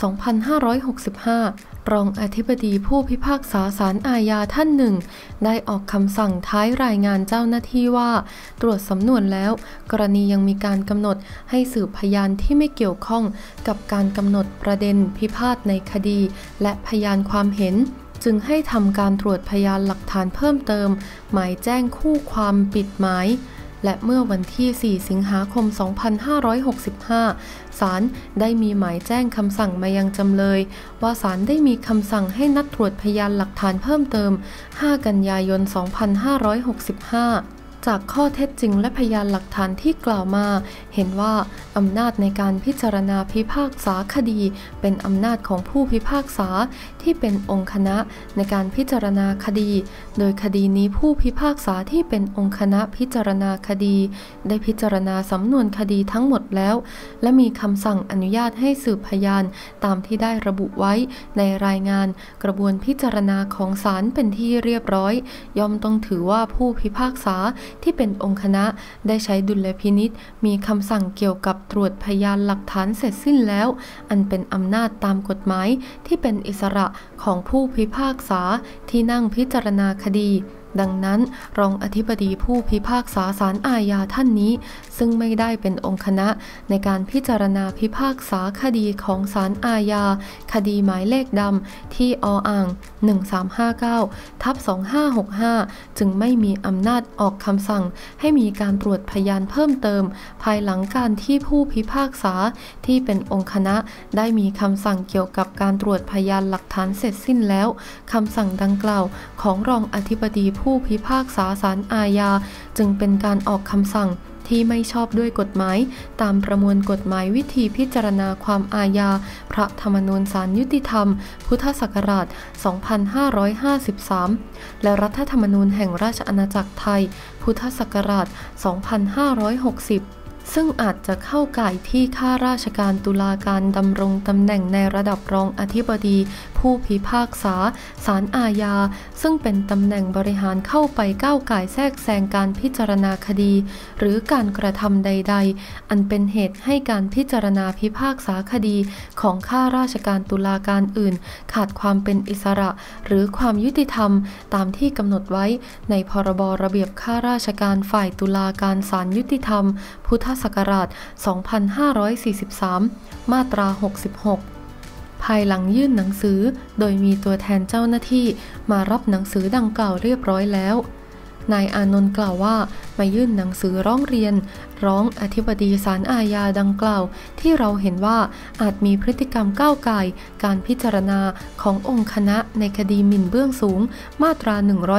2565 รองอธิบดีผู้พิพากษาศาลอาญาท่านหนึ่งได้ออกคำสั่งท้ายรายงานเจ้าหน้าที่ว่าตรวจสำนวนแล้วกรณียังมีการกำหนดให้สืบพยานที่ไม่เกี่ยวข้องกับการกำหนดประเด็นพิพาทในคดีและพยานความเห็นจึงให้ทำการตรวจพยานหลักฐานเพิ่มเติมหมายแจ้งคู่ความปิดหมายและเมื่อวันที่ 4 สิงหาคม 2565 ศาลได้มีหมายแจ้งคำสั่งมายังจำเลยว่าศาลได้มีคำสั่งให้นัดตรวจพยานหลักฐานเพิ่มเติม 5 กันยายน 2565 จากข้อเท็จจริงและพยานหลักฐานที่กล่าวมาเห็นว่าอำนาจในการพิจารณาพิพากษาคดีเป็นอำนาจของผู้พิพากษาที่เป็นองค์คณะในการพิจารณาคดีโดยคดีนี้ผู้พิพากษาที่เป็นองค์คณะพิจารณาคดีได้พิจารณาสำนวนคดีทั้งหมดแล้วและมีคำสั่งอนุญาตให้สืบพยานตามที่ได้ระบุไว้ในรายงานกระบวนพิจารณาของศาลเป็นที่เรียบร้อยย่อมต้องถือว่าผู้พิพากษาที่เป็นองค์คณะได้ใช้ดุลยพินิจมีคำสั่งเกี่ยวกับตรวจพยานหลักฐานเสร็จสิ้นแล้วอันเป็นอำนาจตามกฎหมายที่เป็นอิสระของผู้พิพากษาที่นั่งพิจารณาคดีดังนั้นรองอธิบดีผู้พิพากษาศาลอาญาท่านนี้ซึ่งไม่ได้เป็นองค์คณะในการพิจารณาพิพากษาคดีของศาลอาญาคดีหมายเลขดำที่1359/2565จึงไม่มีอำนาจออกคำสั่งให้มีการตรวจพยานเพิ่มเติมภายหลังการที่ผู้พิพากษาที่เป็นองค์คณะได้มีคำสั่งเกี่ยวกับการตรวจพยานหลักฐานเสร็จสิ้นแล้วคำสั่งดังกล่าวของรองอธิบดีผู้พิพากษาศาลอาญาจึงเป็นการออกคำสั่งที่ไม่ชอบด้วยกฎหมายตามประมวลกฎหมายวิธีพิจารณาความอาญาพระธรรมนูญศาลยุติธรรมพุทธศักราช 2553 และรัฐธรรมนูญแห่งราชอาณาจักรไทยพุทธศักราช 2560 ซึ่งอาจจะเข้าข่ายที่ข้าราชการตุลาการดำรงตำแหน่งในระดับรองอธิบดีผู้พิพากษาศาลอาญาซึ่งเป็นตำแหน่งบริหารเข้าไปก้าวก่ายแทรกแซงการพิจารณาคดีหรือการกระทำใดๆอันเป็นเหตุให้การพิจารณาพิพากษาคดีของข้าราชการตุลาการอื่นขาดความเป็นอิสระหรือความยุติธรรมตามที่กำหนดไว้ในพรบระเบียบข้าราชการฝ่ายตุลาการศาลยุติธรรมพุทธศักราช 2543 มาตรา 66 ภายหลังยื่นหนังสือโดยมีตัวแทนเจ้าหน้าที่มารับหนังสือดังกล่าวเรียบร้อยแล้วนายอานนท์กล่าวว่ามายื่นหนังสือร้องเรียนร้องอธิบดีศาลอาญาดังกล่าวที่เราเห็นว่าอาจมีพฤติกรรมก้าวก่ายการพิจารณาขององค์คณะในคดีหมิ่นเบื้องสูงมาตรา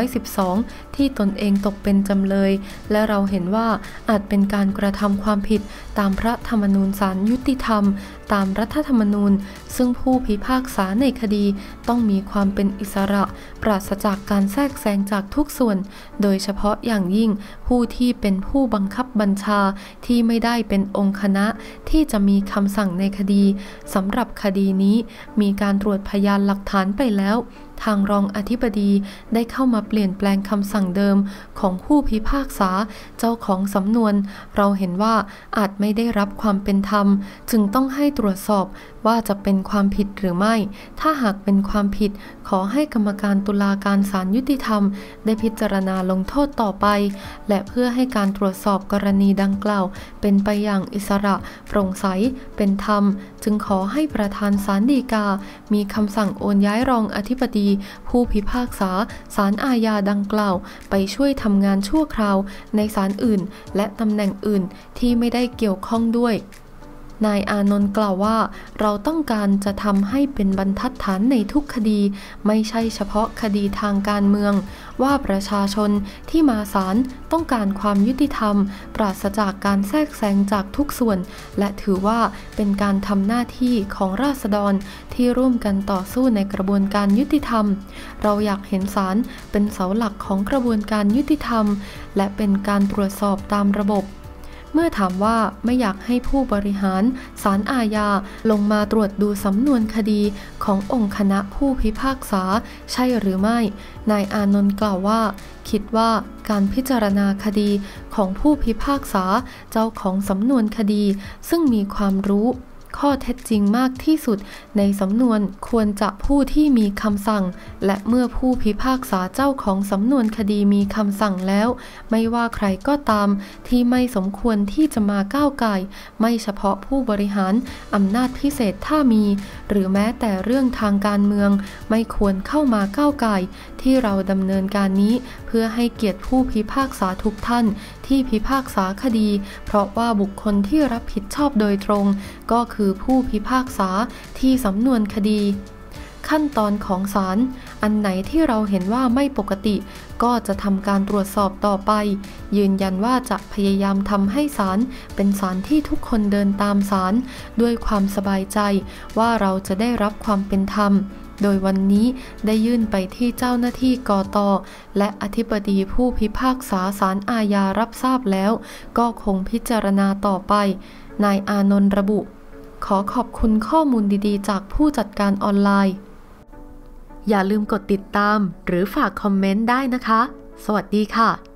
112 ที่ตนเองตกเป็นจำเลยและเราเห็นว่าอาจเป็นการกระทำความผิดตามพระธรรมนูญศาลยุติธรรมตามรัฐธรรมนูญซึ่งผู้พิพากษาในคดีต้องมีความเป็นอิสระปราศจากการแทรกแซงจากทุกส่วนโดยเฉพาะอย่างยิ่งผู้ที่เป็นผู้บังคับบัญชาที่ไม่ได้เป็นองค์คณะที่จะมีคำสั่งในคดีสำหรับคดีนี้มีการตรวจพยานหลักฐานไปแล้วทางรองอธิบดีได้เข้ามาเปลี่ยนแปลงคำสั่งเดิมของผู้พิพากษาเจ้าของสำนวนเราเห็นว่าอาจไม่ได้รับความเป็นธรรมจึงต้องให้ตรวจสอบว่าจะเป็นความผิดหรือไม่ถ้าหากเป็นความผิดขอให้กรรมการตุลาการศาลยุติธรรมได้พิจารณาลงโทษต่อไปและเพื่อให้การตรวจสอบกรณีดังกล่าวเป็นไปอย่างอิสระโปร่งใสเป็นธรรมจึงขอให้ประธานศาลฎีกามีคำสั่งโอนย้ายรองอธิบดีผู้พิพากษาศาลอาญาดังกล่าวไปช่วยทำงานชั่วคราวในศาลอื่นและตำแหน่งอื่นที่ไม่ได้เกี่ยวข้องด้วยนายอานนท์กล่าวว่าเราต้องการจะทำให้เป็นบรรทัดฐานในทุกคดีไม่ใช่เฉพาะคดีทางการเมืองว่าประชาชนที่มาศาลต้องการความยุติธรรมปราศจากการแทรกแซงจากทุกส่วนและถือว่าเป็นการทำหน้าที่ของราษฎรที่ร่วมกันต่อสู้ในกระบวนการยุติธรรมเราอยากเห็นศาลเป็นเสาหลักของกระบวนการยุติธรรมและเป็นการตรวจสอบตามระบบเมื่อถามว่าไม่อยากให้ผู้บริหารศาลอาญาลงมาตรวจดูสำนวนคดีขององค์คณะผู้พิพากษาใช่หรือไม่นายอานนท์กล่าวว่าคิดว่าการพิจารณาคดีของผู้พิพากษาเจ้าของสำนวนคดีซึ่งมีความรู้ข้อเท็จจริงมากที่สุดในสำนวนควรจะผู้ที่มีคำสั่งและเมื่อผู้พิพากษาเจ้าของสำนวนคดีมีคำสั่งแล้วไม่ว่าใครก็ตามที่ไม่สมควรที่จะมาก้าวก่ายไม่เฉพาะผู้บริหารอำนาจพิเศษถ้ามีหรือแม้แต่เรื่องทางการเมืองไม่ควรเข้ามาก้าวก่ายที่เราดำเนินการนี้เพื่อให้เกียรติผู้พิพากษาทุกท่านที่พิพากษาคดีเพราะว่าบุคคลที่รับผิดชอบโดยตรงก็คือผู้พิพากษาที่สำนวนคดีขั้นตอนของศาลอันไหนที่เราเห็นว่าไม่ปกติก็จะทำการตรวจสอบต่อไปยืนยันว่าจะพยายามทำให้ศาลเป็นศาลที่ทุกคนเดินตามศาลด้วยความสบายใจว่าเราจะได้รับความเป็นธรรมโดยวันนี้ได้ยื่นไปที่เจ้าหน้าที่กต.และอธิบดีผู้พิพากษาศาลอาญารับทราบแล้วก็คงพิจารณาต่อไปนายอานนท์ระบุขอขอบคุณข้อมูลดีๆจากผู้จัดการออนไลน์อย่าลืมกดติดตามหรือฝากคอมเมนต์ได้นะคะสวัสดีค่ะ